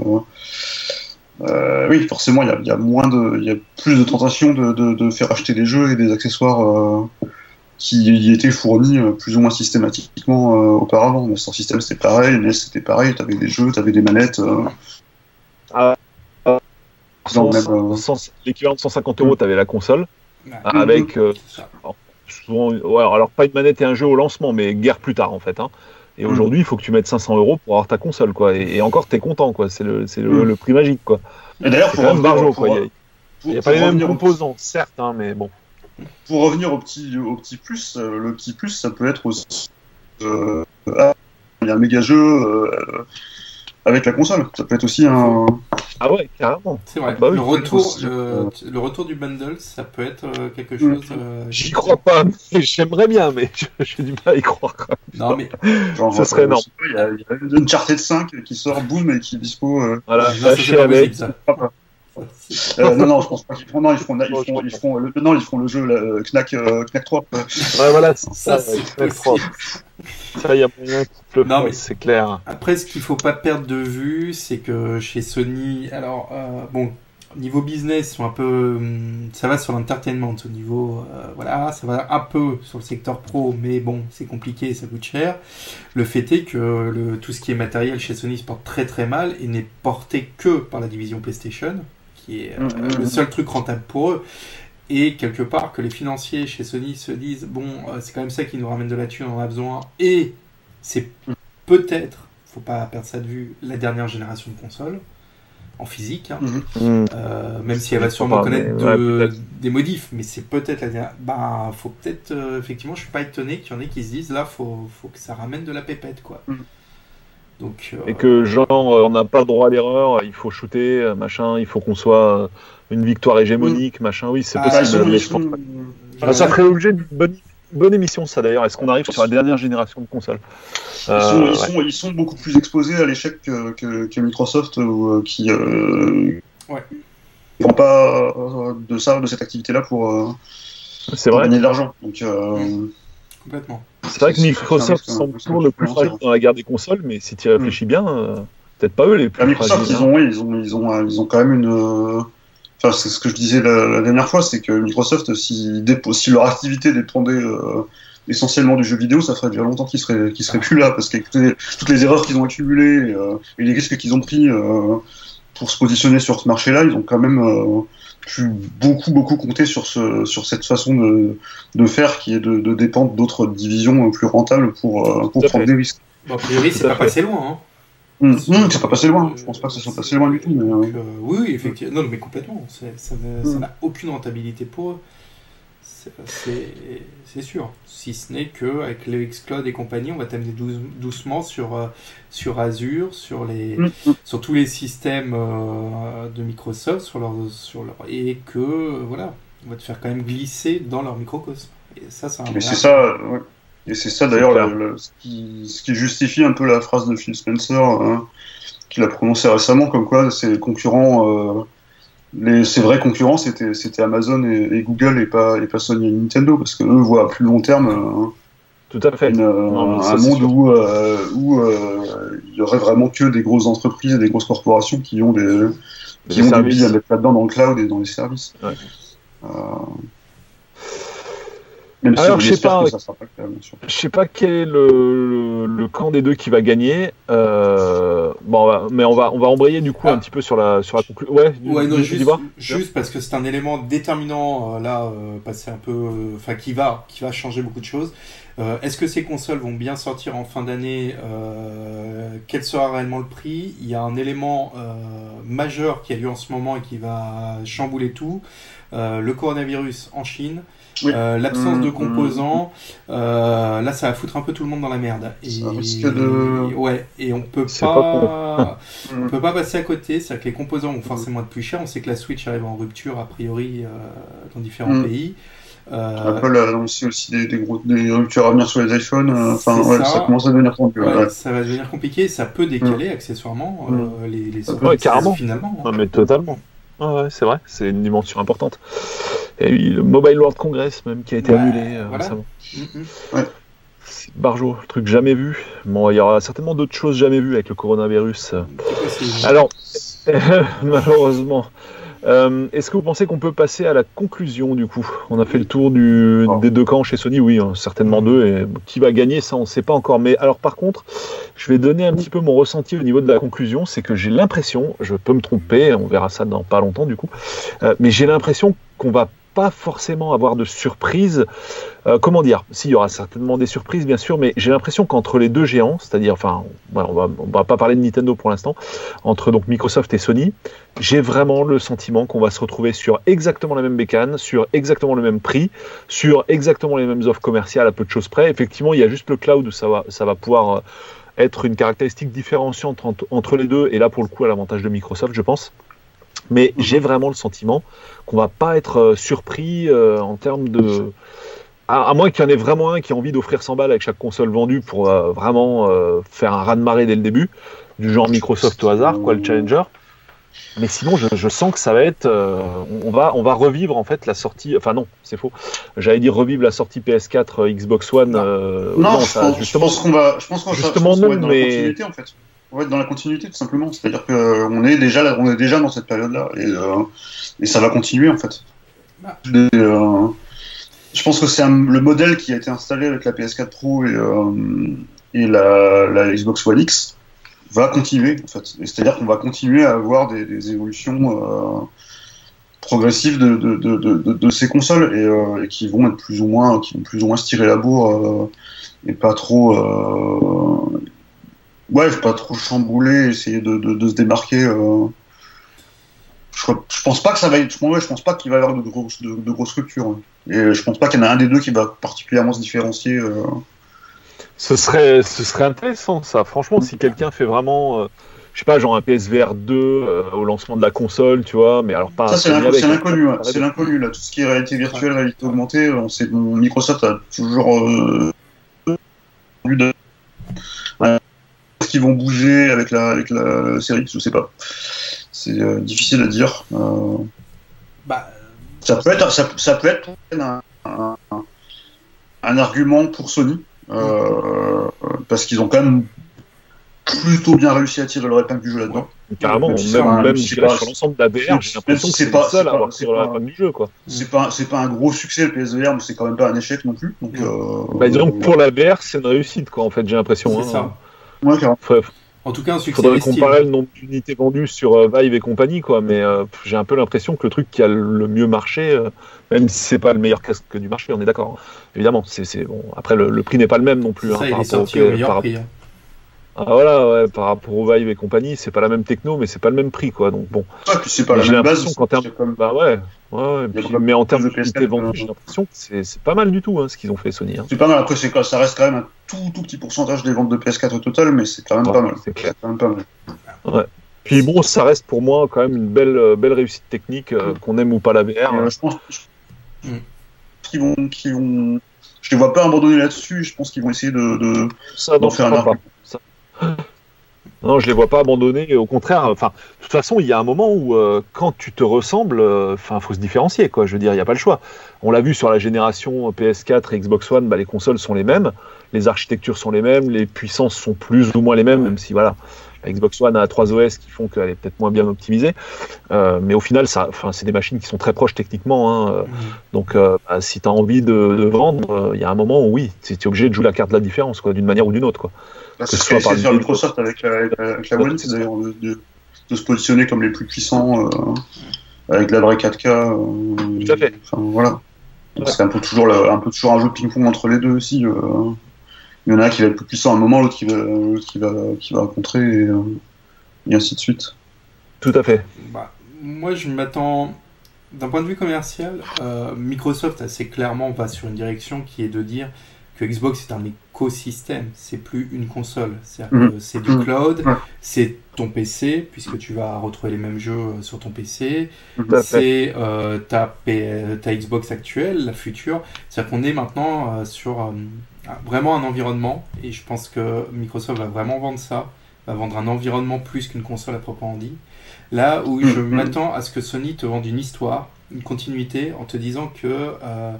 oui, forcément il y a plus de tentation de faire acheter des jeux et des accessoires qui y étaient fournis plus ou moins systématiquement auparavant. Master System c'était pareil, NES c'était pareil, t'avais des jeux, t'avais des manettes. L'équivalent de 150 €, t'avais la console avec. Souvent, alors pas une manette et un jeu au lancement, mais guère plus tard en fait. Hein. Et aujourd'hui, il faut que tu mettes 500 € pour avoir ta console, quoi. Et encore, t'es content, quoi. C'est le prix magique, quoi. Et d'ailleurs, il n'y a pas les mêmes composants, certes, hein, mais bon. Pour revenir au petit plus, le petit plus, ça peut être aussi. Il y a un méga jeu avec la console. Ça peut être aussi un... Ah ouais, carrément. C'est vrai. Bah oui, le retour du bundle, ça peut être quelque chose... J'y crois pas, mais j'aimerais bien, mais j'ai du mal à y croire. Non, mais... Genre, ça serait énorme. Il y a Uncharted 5 qui sort, boum, et qui est dispo... Voilà, non, lâché avec. Ça. non, je pense pas qu'ils feront. Non, ils feront le jeu Knack 3. Ouais, voilà, ça, Knack 3. Ça, il y a moyen qu'ils le fassent, c'est clair. Après, ce qu'il faut pas perdre de vue, c'est que chez Sony, alors, bon, niveau business, ils sont un peu, ça va sur l'entertainment, au niveau, voilà, ça va un peu sur le secteur pro, mais bon, c'est compliqué, ça coûte cher. Le fait est que tout ce qui est matériel chez Sony se porte très très mal et n'est porté que par la division PlayStation, qui est le seul truc rentable pour eux. Et quelque part, que les financiers chez Sony se disent, bon, c'est quand même ça qui nous ramène de la thune, on en a besoin, et c'est peut-être, faut pas perdre ça de vue, la dernière génération de consoles, en physique, hein. Même si elle va sûrement connaître des modifs, mais c'est peut-être la dernière. Bah, faut peut-être, effectivement, je suis pas étonné qu'il y en ait qui se disent, là, faut que ça ramène de la pépette, quoi. Donc, et que genre on n'a pas le droit à l'erreur, il faut shooter, machin, il faut qu'on soit une victoire hégémonique, machin, oui c'est possible, mais je pense pas. Ça ferait l'objet d'une bonne émission ça d'ailleurs, est-ce qu'on arrive sur la dernière génération de consoles? Ils sont beaucoup plus exposés à l'échec que Microsoft, qui ne prend pas de cette activité-là pour gagner de l'argent. Donc, complètement. C'est vrai que Microsoft semble toujours le plus fragile dans la guerre des consoles, mais si tu y réfléchis bien, peut-être pas eux les plus Microsoft, fragiles. Ils ont quand même une... Enfin, c'est ce que je disais la dernière fois, c'est que Microsoft, si leur activité dépendait essentiellement du jeu vidéo, ça ferait déjà longtemps qu'ils seraient plus là, parce qu'avec toutes les erreurs qu'ils ont accumulées et les risques qu'ils ont pris pour se positionner sur ce marché-là, ils ont quand même... pu beaucoup compter sur cette façon de faire qui est de dépendre d'autres divisions plus rentables pour prendre des risques. Bon, a priori, c'est pas passé loin. Hein. C'est pas passé loin. Je pense pas que ça soit passé loin du tout. Mais, donc, oui, effectivement. Non, mais complètement. Ça n'a aucune rentabilité pour eux. C'est sûr. Si ce n'est qu'avec le Xcloud et compagnie, on va t'amener doucement sur Azure, sur tous les systèmes de Microsoft, et que voilà, on va te faire quand même glisser dans leur microcosme. Et ça, c'est un. Mais c'est ça. Ouais. Et c'est ça d'ailleurs ce qui justifie un peu la phrase de Phil Spencer qu'il a prononcée récemment, comme quoi ses concurrents. Ces vrais concurrents, c'était Amazon et Google et pas Sony et Nintendo, parce que eux voient à plus long terme tout à fait. un monde où il y aurait vraiment que des grosses entreprises et des grosses corporations qui ont des billes à mettre là-dedans dans le cloud et dans les services. Ouais. Même alors, si je sais pas quel est le camp des deux qui va gagner. Mais on va embrayer du coup un petit peu sur la conclusion. Juste parce que c'est un élément déterminant passer un peu, qui va changer beaucoup de choses. Est-ce que ces consoles vont bien sortir en fin d'année? Quel sera réellement le prix? Il y a un élément majeur qui a lieu en ce moment et qui va chambouler tout. Le coronavirus en Chine. Oui. L'absence de composants, là ça va foutre un peu tout le monde dans la merde. Ça risque de... Ouais, et on peut pas passer à côté. C'est-à-dire que les composants vont forcément être plus chers. On sait que la Switch arrive en rupture a priori dans différents pays. Apple a annoncé aussi des ruptures à venir sur les iPhones. Ça commence à devenir compliqué. Ça va devenir compliqué. Ça peut décaler accessoirement les carrément. Finalement. Mais totalement. Ouais, c'est vrai, c'est une dimension importante. Et le Mobile World Congress même qui a été annulé récemment. C'est barjo, le truc jamais vu. Bon, il y aura certainement d'autres choses jamais vues avec le coronavirus. Alors, malheureusement, est-ce que vous pensez qu'on peut passer à la conclusion du coup? On a fait le tour des deux camps chez Sony, oui, certainement deux. Et qui va gagner, ça on ne sait pas encore. Mais alors par contre, je vais donner un petit peu mon ressenti au niveau de la conclusion, c'est que j'ai l'impression, je peux me tromper, on verra ça dans pas longtemps du coup, mais j'ai l'impression qu'on va pas forcément avoir de surprise. Comment dire? Si, il y aura certainement des surprises, bien sûr, mais j'ai l'impression qu'entre les deux géants, c'est-à-dire, on va pas parler de Nintendo pour l'instant, entre donc Microsoft et Sony, j'ai vraiment le sentiment qu'on va se retrouver sur exactement la même bécane, sur exactement le même prix, sur exactement les mêmes offres commerciales à peu de choses près. Effectivement, il y a juste le cloud où ça va pouvoir être une caractéristique différenciante entre les deux, et là pour le coup à l'avantage de Microsoft, je pense. Mais j'ai vraiment le sentiment qu'on va pas être surpris en termes de... À moins qu'il y en ait vraiment un qui a envie d'offrir 100 balles avec chaque console vendue pour vraiment faire un raz-de-marée dès le début, du genre Microsoft au hasard, quoi, le Challenger. Mais sinon, je sens que ça va être... on va revivre en fait la sortie... Enfin non, c'est faux. J'allais dire revivre la sortie PS4, Xbox One. Je pense qu'on va être dans la continuité en fait. On va être dans la continuité tout simplement. C'est-à-dire qu'on est déjà dans cette période-là et ça va continuer en fait. Je pense que c'est le modèle qui a été installé avec la PS4 Pro et la Xbox One X va continuer en fait. C'est-à-dire qu'on va continuer à avoir des évolutions progressives de ces consoles et qui vont être plus ou moins se tirer la bourre et pas trop pas trop chambouler, essayer de se démarquer. Je pense pas que ça va être. Je pense pas qu'il va y avoir de grosses ruptures. Hein. Et je pense pas qu'il y en a un des deux qui va particulièrement se différencier. Ce serait intéressant, ça. Franchement, si quelqu'un fait vraiment, je sais pas, genre un PSVR 2 au lancement de la console, tu vois, mais alors pas. Ça, c'est l'inconnu. C'est l'inconnu, là. Tout ce qui est réalité virtuelle, réalité augmentée, Microsoft a toujours vu ce qu'ils vont bouger avec la série, je sais pas. C'est difficile à dire. Ça peut être un argument pour Sony. Parce qu'ils ont quand même plutôt bien réussi à tirer leur épingle du jeu là-dedans. Carrément, même sur l'ensemble de la VR, j'ai l'impression que c'est pas seul à avoir tiré leur épingle du jeu, quoi. C'est pas un gros succès le PSVR, mais c'est quand même pas un échec non plus. Donc, disons que pour la VR, c'est une réussite, quoi. En fait, j'ai l'impression. C'est ça. Ouais, carrément. En tout cas, un succès. Faudrait comparer le nombre d'unités vendues sur Vive et compagnie, quoi. Mais j'ai un peu l'impression que le truc qui a le mieux marché, même si c'est pas le meilleur casque du marché, on est d'accord. Hein. Évidemment, c'est bon. Après, le prix n'est pas le même non plus. Ça, il est sorti au meilleur prix. Ah voilà, ouais, par rapport au Vive et compagnie, c'est pas la même techno, mais c'est pas le même prix, quoi. Donc bon. Ouais, puis c'est pas la même base. Mais en termes d'unités vendues, j'ai l'impression que c'est pas mal du tout, hein, ce qu'ils ont fait Sony. Hein. C'est pas mal. Après, ça reste quand même un tout petit pourcentage des ventes de PS4 au total, mais c'est quand même pas mal. C'est clair. Quand même pas mal. Ouais. Puis bon, ça reste pour moi quand même une belle réussite technique, qu'on aime ou pas la VR. Je pense qu'ils vont. Je les vois pas abandonner là-dessus. Je pense qu'ils vont essayer d'en faire un argument. Non, je les vois pas abandonner. Au contraire, enfin, de toute façon, il y a un moment où quand tu te ressembles, faut se différencier, quoi. Je veux dire, il y a pas le choix. On l'a vu sur la génération PS4 et Xbox One, les consoles sont les mêmes, les architectures sont les mêmes, les puissances sont plus ou moins les mêmes, même si voilà, la Xbox One a 3 OS qui font qu'elle est peut-être moins bien optimisée, mais au final, c'est des machines qui sont très proches techniquement. Hein, donc, si tu as envie de vendre, il y a un moment où oui, tu es obligé de jouer la carte de la différence, quoi, d'une manière ou d'une autre, quoi. C'est ce qu'a essayé de faire Microsoft avec la One, c'est d'ailleurs de se positionner comme les plus puissants avec la vraie 4K. Tout à fait. Voilà. Ouais. C'est un peu toujours un jeu de ping-pong entre les deux aussi. Il y en a un qui va être plus puissant à un moment, l'autre qui va contrer et ainsi de suite. Tout à fait. Moi, je m'attends. D'un point de vue commercial, Microsoft assez clairement va sur une direction qui est de dire que Xbox est un écosystème, c'est plus une console. C'est-à-dire que c'est du cloud, c'est ton PC, puisque tu vas retrouver les mêmes jeux sur ton PC, c'est ta Xbox actuelle, la future. C'est-à-dire qu'on est maintenant sur vraiment un environnement, et je pense que Microsoft va vraiment vendre ça, va vendre un environnement plus qu'une console à proprement dit. Là où je m'attends à ce que Sony te vende une histoire, une continuité, en te disant que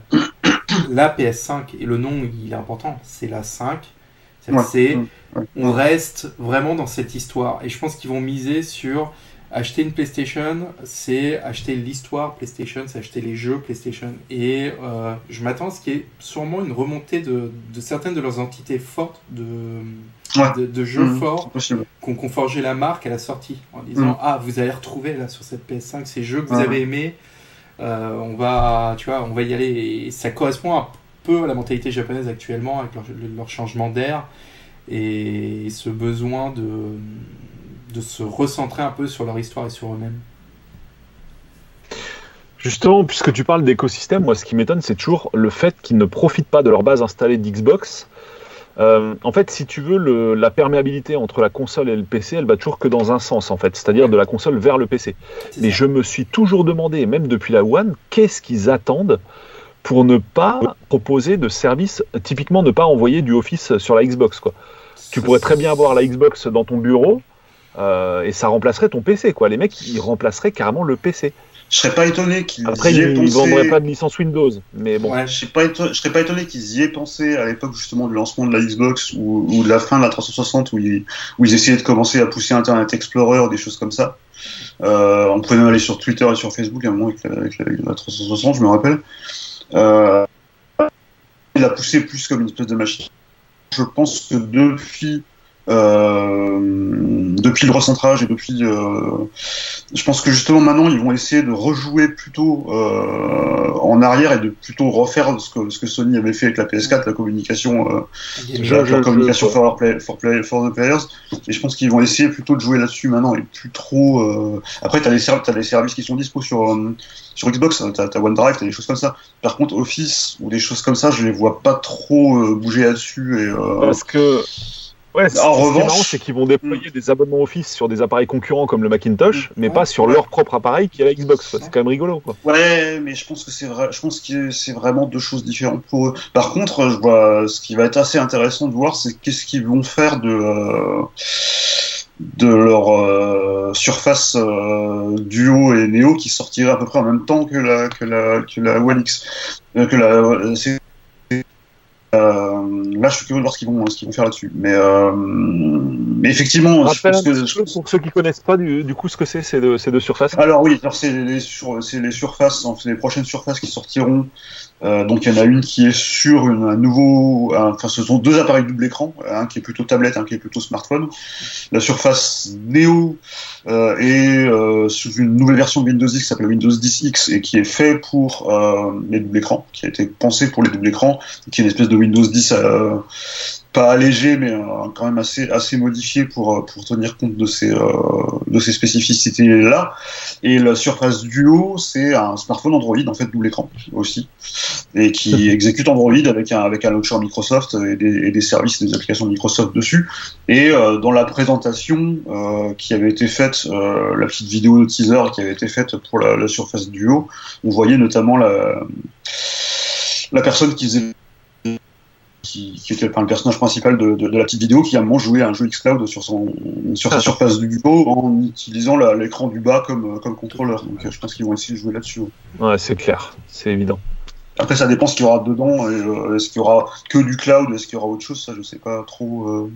la PS5, et le nom il est important, c'est la 5, on reste vraiment dans cette histoire, et je pense qu'ils vont miser sur acheter une PlayStation, c'est acheter l'histoire PlayStation, c'est acheter les jeux PlayStation, et je m'attends à ce qu'il y ait sûrement une remontée de certaines de leurs entités fortes, de jeux forts qu'on forgé la marque à la sortie, en disant vous allez retrouver là sur cette PS5 ces jeux que vous avez aimés, on va y aller, et ça correspond un peu à la mentalité japonaise actuellement avec leur changement d'air et ce besoin de se recentrer un peu sur leur histoire et sur eux-mêmes. Justement, puisque tu parles d'écosystème, moi ce qui m'étonne c'est toujours le fait qu'ils ne profitent pas de leur base installée d'Xbox En fait, si tu veux, la perméabilité entre la console et le PC, elle va toujours que dans un sens, en fait, c'est-à-dire de la console vers le PC. Mais je me suis toujours demandé, même depuis la One, qu'est-ce qu'ils attendent pour ne pas proposer de service, typiquement ne pas envoyer du Office sur la Xbox, quoi. Tu pourrais très bien avoir la Xbox dans ton bureau et ça remplacerait ton PC, quoi. Les mecs, ils remplaceraient carrément le PC. Je serais pas étonné qu'ils Après, ils ne vendraient pas de licence Windows, mais bon. Ouais, je serais pas étonné qu'ils y aient pensé à l'époque justement du lancement de la Xbox ou de la fin de la 360 où ils essayaient de commencer à pousser Internet Explorer, des choses comme ça. On pouvait même aller sur Twitter et sur Facebook à un moment avec la 360, je me rappelle. Il a poussé plus comme une espèce de machine. Je pense que depuis le recentrage et depuis, je pense que justement maintenant ils vont essayer de rejouer plutôt en arrière et de plutôt refaire ce que Sony avait fait avec la PS4, la communication, la communication for the players. Et je pense qu'ils vont essayer plutôt de jouer là-dessus maintenant et plus trop. Après, t'as des services qui sont dispo sur Xbox, t'as OneDrive, t'as des choses comme ça. Par contre, Office ou des choses comme ça, je les vois pas trop bouger là-dessus. Et, parce que ouais, ce qui est marrant, c'est qu'ils vont déployer des abonnements Office sur des appareils concurrents comme le Macintosh, mais pas sur leur propre appareil qui est la Xbox. C'est quand même rigolo, quoi. Ouais, mais je pense que c'est vrai. Je pense que c'est vraiment deux choses différentes pour eux. Par contre, ce qui va être assez intéressant de voir, c'est qu'est-ce qu'ils vont faire de leur Surface Duo et Neo qui sortiraient à peu près en même temps que la One X, là, je suis curieux de voir ce qu'ils vont faire là-dessus. Mais effectivement, je pense que pour ceux qui connaissent pas du coup ce que c'est de Surface. Alors oui, c'est les Surfaces, c'est les prochaines Surfaces qui sortiront. Donc il y en a une qui est sur un nouveau, enfin ce sont deux appareils double écran, un qui est plutôt tablette, un qui est plutôt smartphone. La Surface Neo est sous une nouvelle version de Windows 10 qui s'appelle Windows 10X et qui est fait pour les double écrans, qui a été pensé pour les double écrans, qui est une espèce de Windows 10 pas allégé mais quand même assez modifié pour tenir compte de ces spécificités là. Et la Surface Duo, c'est un smartphone Android en fait double écran aussi, et qui exécute Android avec un launcher Microsoft et des services, des applications de Microsoft dessus. Et dans la présentation qui avait été faite, la petite vidéo de teaser qui avait été faite pour la Surface Duo, on voyait notamment la personne qui faisait qui était le personnage principal de la petite vidéo, qui a un moment joué à un jeu xCloud sur sa Surface Duo en utilisant l'écran du bas comme contrôleur. Donc je pense qu'ils vont essayer de jouer là-dessus. Ouais, c'est clair, c'est évident. Après, ça dépend ce qu'il y aura dedans. Est-ce qu'il y aura que du cloud, est-ce qu'il y aura autre chose, ça je sais pas trop.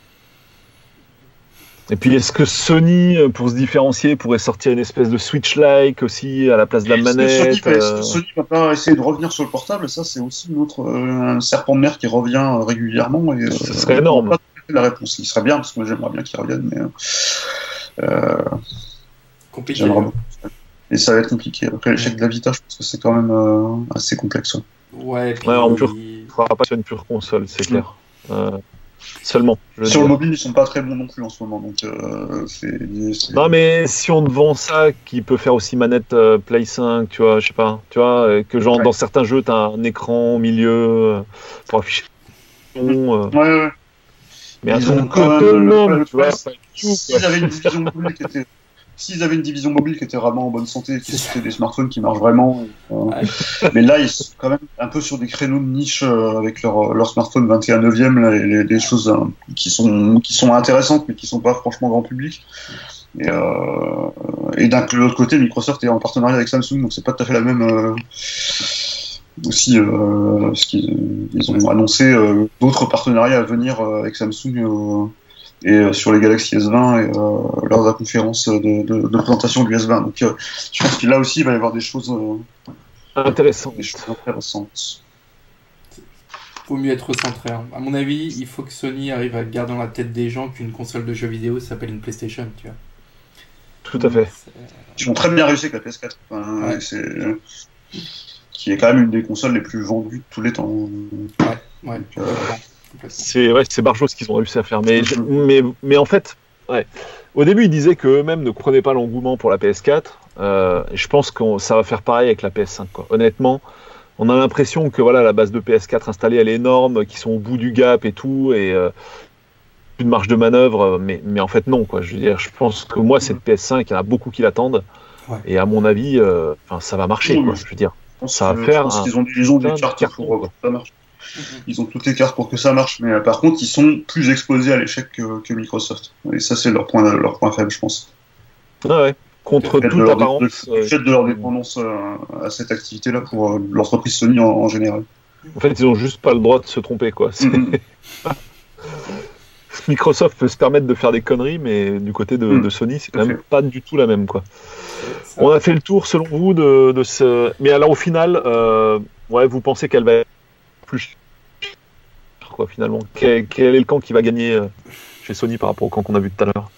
Et puis, est-ce que Sony, pour se différencier, pourrait sortir une espèce de Switch-like aussi à la place de la manette Sony va pas essayer de revenir sur le portable, ça c'est aussi un serpent de mer qui revient régulièrement. Et, ce serait énorme. Pas la réponse, il serait bien, parce que moi j'aimerais bien qu'il revienne, mais compliqué. Et ça va être compliqué. Après l'échec de la Vita, je pense que c'est quand même assez complexe. Ouais, en pure, il ne fera pas sur une pure console, c'est clair. Seulement. Sur le mobile, ils sont pas très bons non plus en ce moment, donc Non, mais si on te vend ça, qui peut faire aussi manette Play 5, tu vois, je sais pas, tu vois, que genre dans certains jeux, t'as un écran au milieu pour afficher. Ouais. Mais ils ont autonome, tu vois. S'ils avaient une division mobile qui était vraiment en bonne santé, qui c'était des smartphones qui marchent vraiment, mais là ils sont quand même un peu sur des créneaux de niche avec leur smartphone 21/9, là, des choses qui sont intéressantes mais qui sont pas franchement grand public. Et de l'autre côté, Microsoft est en partenariat avec Samsung, donc c'est pas tout à fait la même. Aussi, ils ont annoncé d'autres partenariats à venir avec Samsung. Et sur les Galaxy S20 et lors de la conférence de présentation du S20. Donc je pense que là aussi il va y avoir des choses intéressantes. Faut mieux être centré. À mon avis, il faut que Sony arrive à garder dans la tête des gens qu'une console de jeux vidéo s'appelle une PlayStation, tu vois. Tout à fait. Ils ont très bien réussi avec la PS4. Qui est quand même une des consoles les plus vendues de tous les temps. Ouais. C'est Barjot ce qu'ils ont réussi à faire. Mais en fait, au début, ils disaient qu'eux-mêmes ne comprenaient pas l'engouement pour la PS4. Je pense que ça va faire pareil avec la PS5. Quoi. Honnêtement, On a l'impression que voilà, la base de PS4 installée, elle est énorme, qu'ils sont au bout du gap et tout, et plus de marge de manœuvre, mais en fait non, quoi. Je veux dire, je pense que moi, cette PS5, il y en a beaucoup qui l'attendent, et à mon avis, ça va marcher, quoi. Je veux dire, ça va faire. Je pense qu'ils ont des cartes pour que ça marche. Ils ont toutes les cartes pour que ça marche, mais par contre, ils sont plus exposés à l'échec que Microsoft. Et ça, c'est leur point faible, je pense. Ah ouais. Contre toute apparence. Le fait de leur dépendance à cette activité-là pour l'entreprise Sony en général. En fait, ils ont juste pas le droit de se tromper, quoi. Microsoft peut se permettre de faire des conneries, mais du côté de Sony, c'est quand même pas du tout la même, quoi. On a fait le tour, selon vous, de ce. Mais alors, au final, vous pensez qu'elle va être plus chère, quoi, finalement. Quel est le camp qui va gagner chez Sony par rapport au camp qu'on a vu tout à l'heure?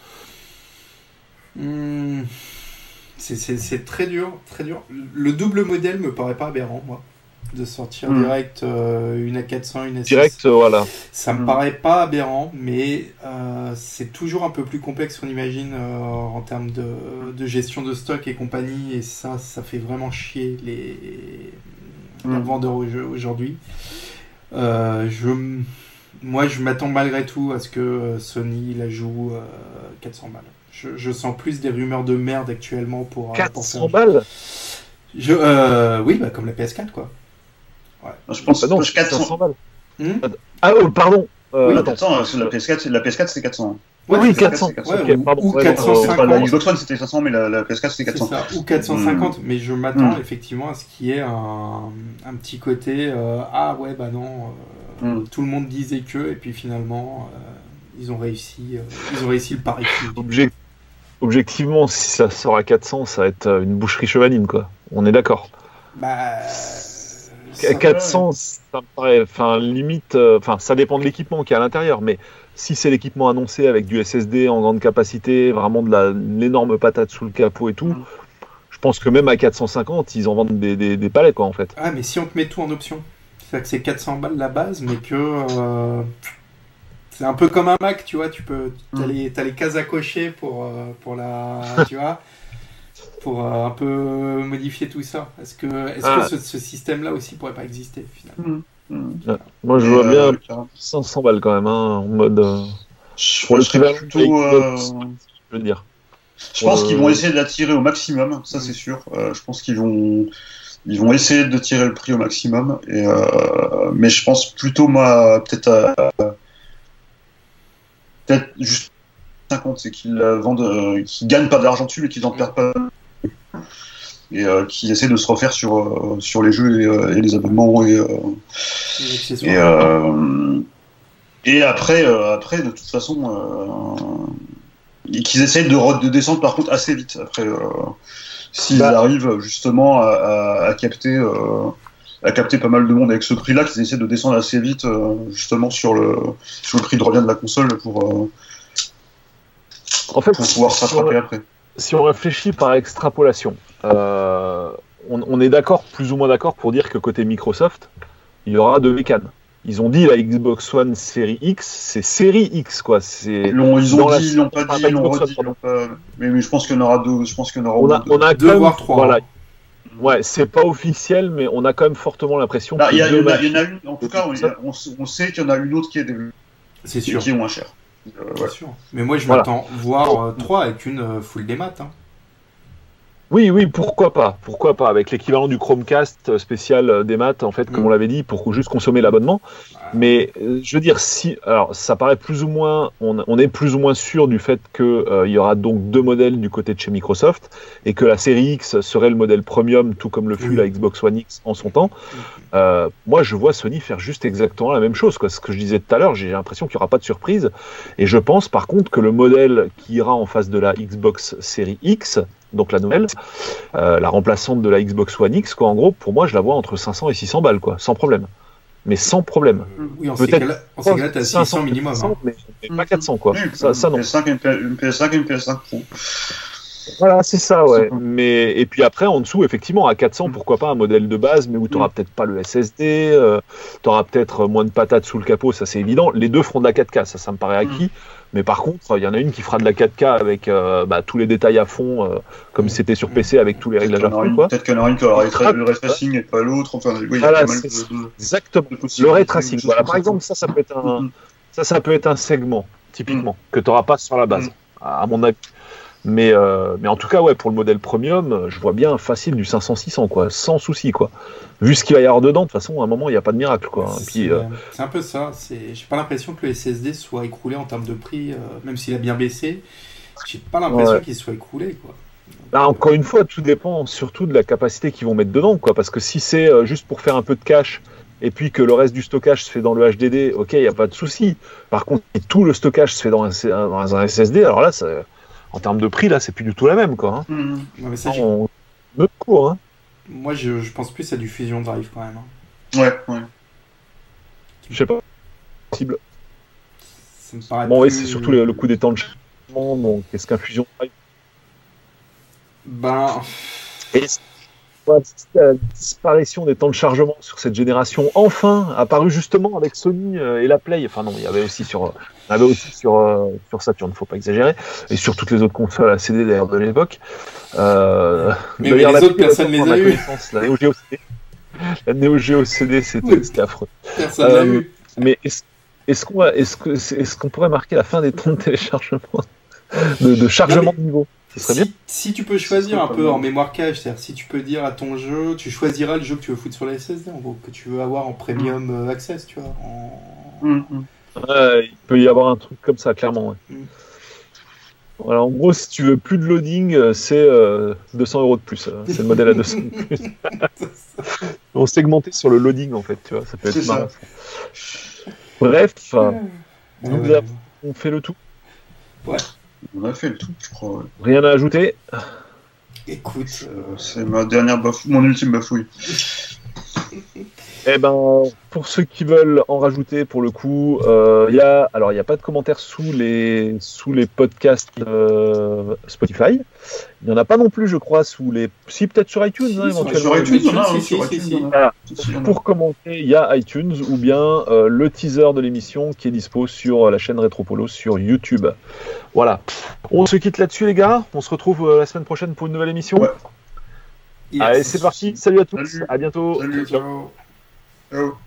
C'est très dur, très dur. Le double modèle me paraît pas aberrant, moi, de sortir direct une A400, une A6. Direct, voilà. Ça me paraît pas aberrant, mais c'est toujours un peu plus complexe qu'on imagine en termes de gestion de stock et compagnie, et ça fait vraiment chier les vendeurs aujourd'hui. Moi, je m'attends malgré tout à ce que Sony la joue 400 balles. Je sens plus des rumeurs de merde actuellement pour 400 balles. Oui, comme la PS4, quoi. Ouais. Je pense non, 400 balles. Ah pardon. Oui, 400, la PS4 c'est 400. Oui, 400. Ouais, ou 450. La Xbox One c'était 500, mais la PS4 c'était 400. Ça, ou 450, mais je m'attends effectivement à ce qu'il y ait un petit côté tout le monde disait que, et puis finalement ils ont réussi le pari. Objectivement, si ça sort à 400, ça va être une boucherie chevaline, quoi. On est d'accord. 400, ça me paraît, limite, ça dépend de l'équipement qui est à l'intérieur, mais si c'est l'équipement annoncé avec du SSD en grande capacité, vraiment de l'énorme patate sous le capot et tout, je pense que même à 450, ils en vendent des palais, quoi, en fait. Ah, mais si on te met tout en option, c'est-à-dire que c'est 400 balles la base, mais que c'est un peu comme un Mac, tu vois, t'as les cases à cocher pour tu vois, pour un peu modifier tout ça. Est-ce que ce système-là aussi pourrait pas exister, finalement? Moi, je vois bien 500 balles quand même, en mode. Pour le plutôt. Je veux dire. Je pense qu'ils vont essayer de la tirer au maximum, ça c'est sûr. Je pense qu'ils vont essayer de tirer le prix au maximum. Mais je pense plutôt, moi, peut-être juste 50, c'est qu'ils la vendent, qu'ils gagnent pas d'argent dessus, mais qu'ils en perdent pas. Et qui essaient de se refaire sur les jeux et les abonnements et après de toute façon qu'ils essayent de descendre par contre assez vite après s'ils arrivent justement à capter pas mal de monde avec ce prix là, qu'ils essaient de descendre assez vite justement sur le prix de revient de la console pour pouvoir se rattraper après. Si on réfléchit par extrapolation, on est d'accord, plus ou moins d'accord, pour dire que côté Microsoft, il y aura deux bécanes. Ils ont dit la Xbox One série X, c'est série X, quoi. Ils l'ont pas dit. Mais je pense qu'il y en aura deux. Je pense qu'il y en aura on a deux voire trois. Voilà. Ouais, c'est pas officiel, mais on a quand même fortement l'impression. Il y en a une. En tout cas, on sait qu'il y en a une autre qui est qui est moins chère. Bien sûr. Mais moi, je m'attends voir 3 avec une full démat. Oui, pourquoi pas, avec l'équivalent du Chromecast spécial des maths, en fait, comme on l'avait dit, pour juste consommer l'abonnement. Mais je veux dire, alors ça paraît plus ou moins, on est plus ou moins sûr du fait qu'il y aura donc deux modèles du côté de chez Microsoft et que la série X serait le modèle premium, tout comme le fut la Xbox One X en son temps. Moi, je vois Sony faire juste exactement la même chose, quoi. Ce que je disais tout à l'heure, j'ai l'impression qu'il n'y aura pas de surprise. Et je pense par contre que le modèle qui ira en face de la Xbox série X, donc la nouvelle, la remplaçante de la Xbox One X, quoi, en gros, pour moi, je la vois entre 500 et 600 balles, quoi, sans problème. Mais sans problème. Oui, en ces cas-là, t'as 600 minimum. 500, mais pas 400, quoi. Oui, ça non. Une PS5 et une PS5 Pro. Voilà, c'est ça, ouais. Mais, et puis après, en dessous, effectivement, à 400, pourquoi pas un modèle de base, mais où tu n'auras peut-être pas le SSD, tu auras peut-être moins de patates sous le capot, ça c'est évident. Les deux feront de la 4K, ça me paraît acquis. Mais par contre, il y en a une qui fera de la 4K avec tous les détails à fond, comme c'était sur PC avec tous les réglages à fond. Peut-être qu'il y en aura une qui aura le ray tracing et pas l'autre. Enfin, oui, voilà, exactement. Le ray tracing. Voilà, par exemple, ça peut être un segment, typiquement, que tu n'auras pas sur la base, à mon avis. Mais en tout cas, ouais, pour le modèle premium, je vois bien facile du 500-600, quoi, sans souci, quoi. Vu ce qu'il va y avoir dedans, de toute façon, à un moment, il n'y a pas de miracle, quoi. C'est un peu ça. J'ai pas l'impression que le SSD soit écroulé en termes de prix, même s'il a bien baissé. J'ai pas l'impression qu'il soit écroulé, quoi. Bah, encore une fois, tout dépend surtout de la capacité qu'ils vont mettre dedans, quoi. Parce que si c'est juste pour faire un peu de cache, et puis que le reste du stockage se fait dans le HDD, ok, il n'y a pas de souci. Par contre, si tout le stockage se fait dans un SSD, alors là, en termes de prix, là, c'est plus du tout la même, quoi. Non, mais ça, on me court, hein. Moi, je pense plus à du Fusion Drive, quand même. Ouais. Je sais pas. Possible. Ça me paraît bon, oui, c'est surtout le coût des temps de chargement. Bon, qu'est-ce qu'un Fusion Drive? Et la disparition des temps de chargement sur cette génération, enfin, apparue justement avec Sony et la Play. Enfin non, il y avait aussi sur Saturn, faut pas exagérer, et sur toutes les autres consoles à CD d'ailleurs de l'époque. Mais les autres, personne ne les a eu. La Neo Geo CD, c'était affreux. Personne l'a eu. Mais est-ce qu'on pourrait marquer la fin des temps de téléchargement, de chargement de niveau? Si tu peux choisir un peu en mémoire cache, c'est-à-dire si tu peux dire à ton jeu, tu choisiras le jeu que tu veux foutre sur la SSD, en gros, que tu veux avoir en premium access, tu vois. Il peut y avoir un truc comme ça, clairement. Ouais. Voilà, en gros, si tu veux plus de loading, c'est 200 € de plus. C'est le modèle à 200 € de plus. On segmentait sur le loading, en fait, tu vois, ça peut être marrant. Bref, on fait le tout. Ouais. On a fait le tout, je crois. Ouais. Rien à ajouter? Écoute, c'est mon ultime bafouille. Eh ben, pour ceux qui veulent en rajouter, pour le coup, il y a pas de commentaires sous les podcasts Spotify. Il n'y en a pas non plus, je crois, si peut-être sur iTunes, éventuellement. Sur iTunes, voilà. Pour commenter, il y a iTunes ou bien le teaser de l'émission qui est dispo sur la chaîne Retropolo sur YouTube. Voilà. On se quitte là-dessus, les gars. On se retrouve la semaine prochaine pour une nouvelle émission. Ouais. Allez, c'est parti. Salut à tous. Salut. À bientôt. Salut. ciao. Ciao.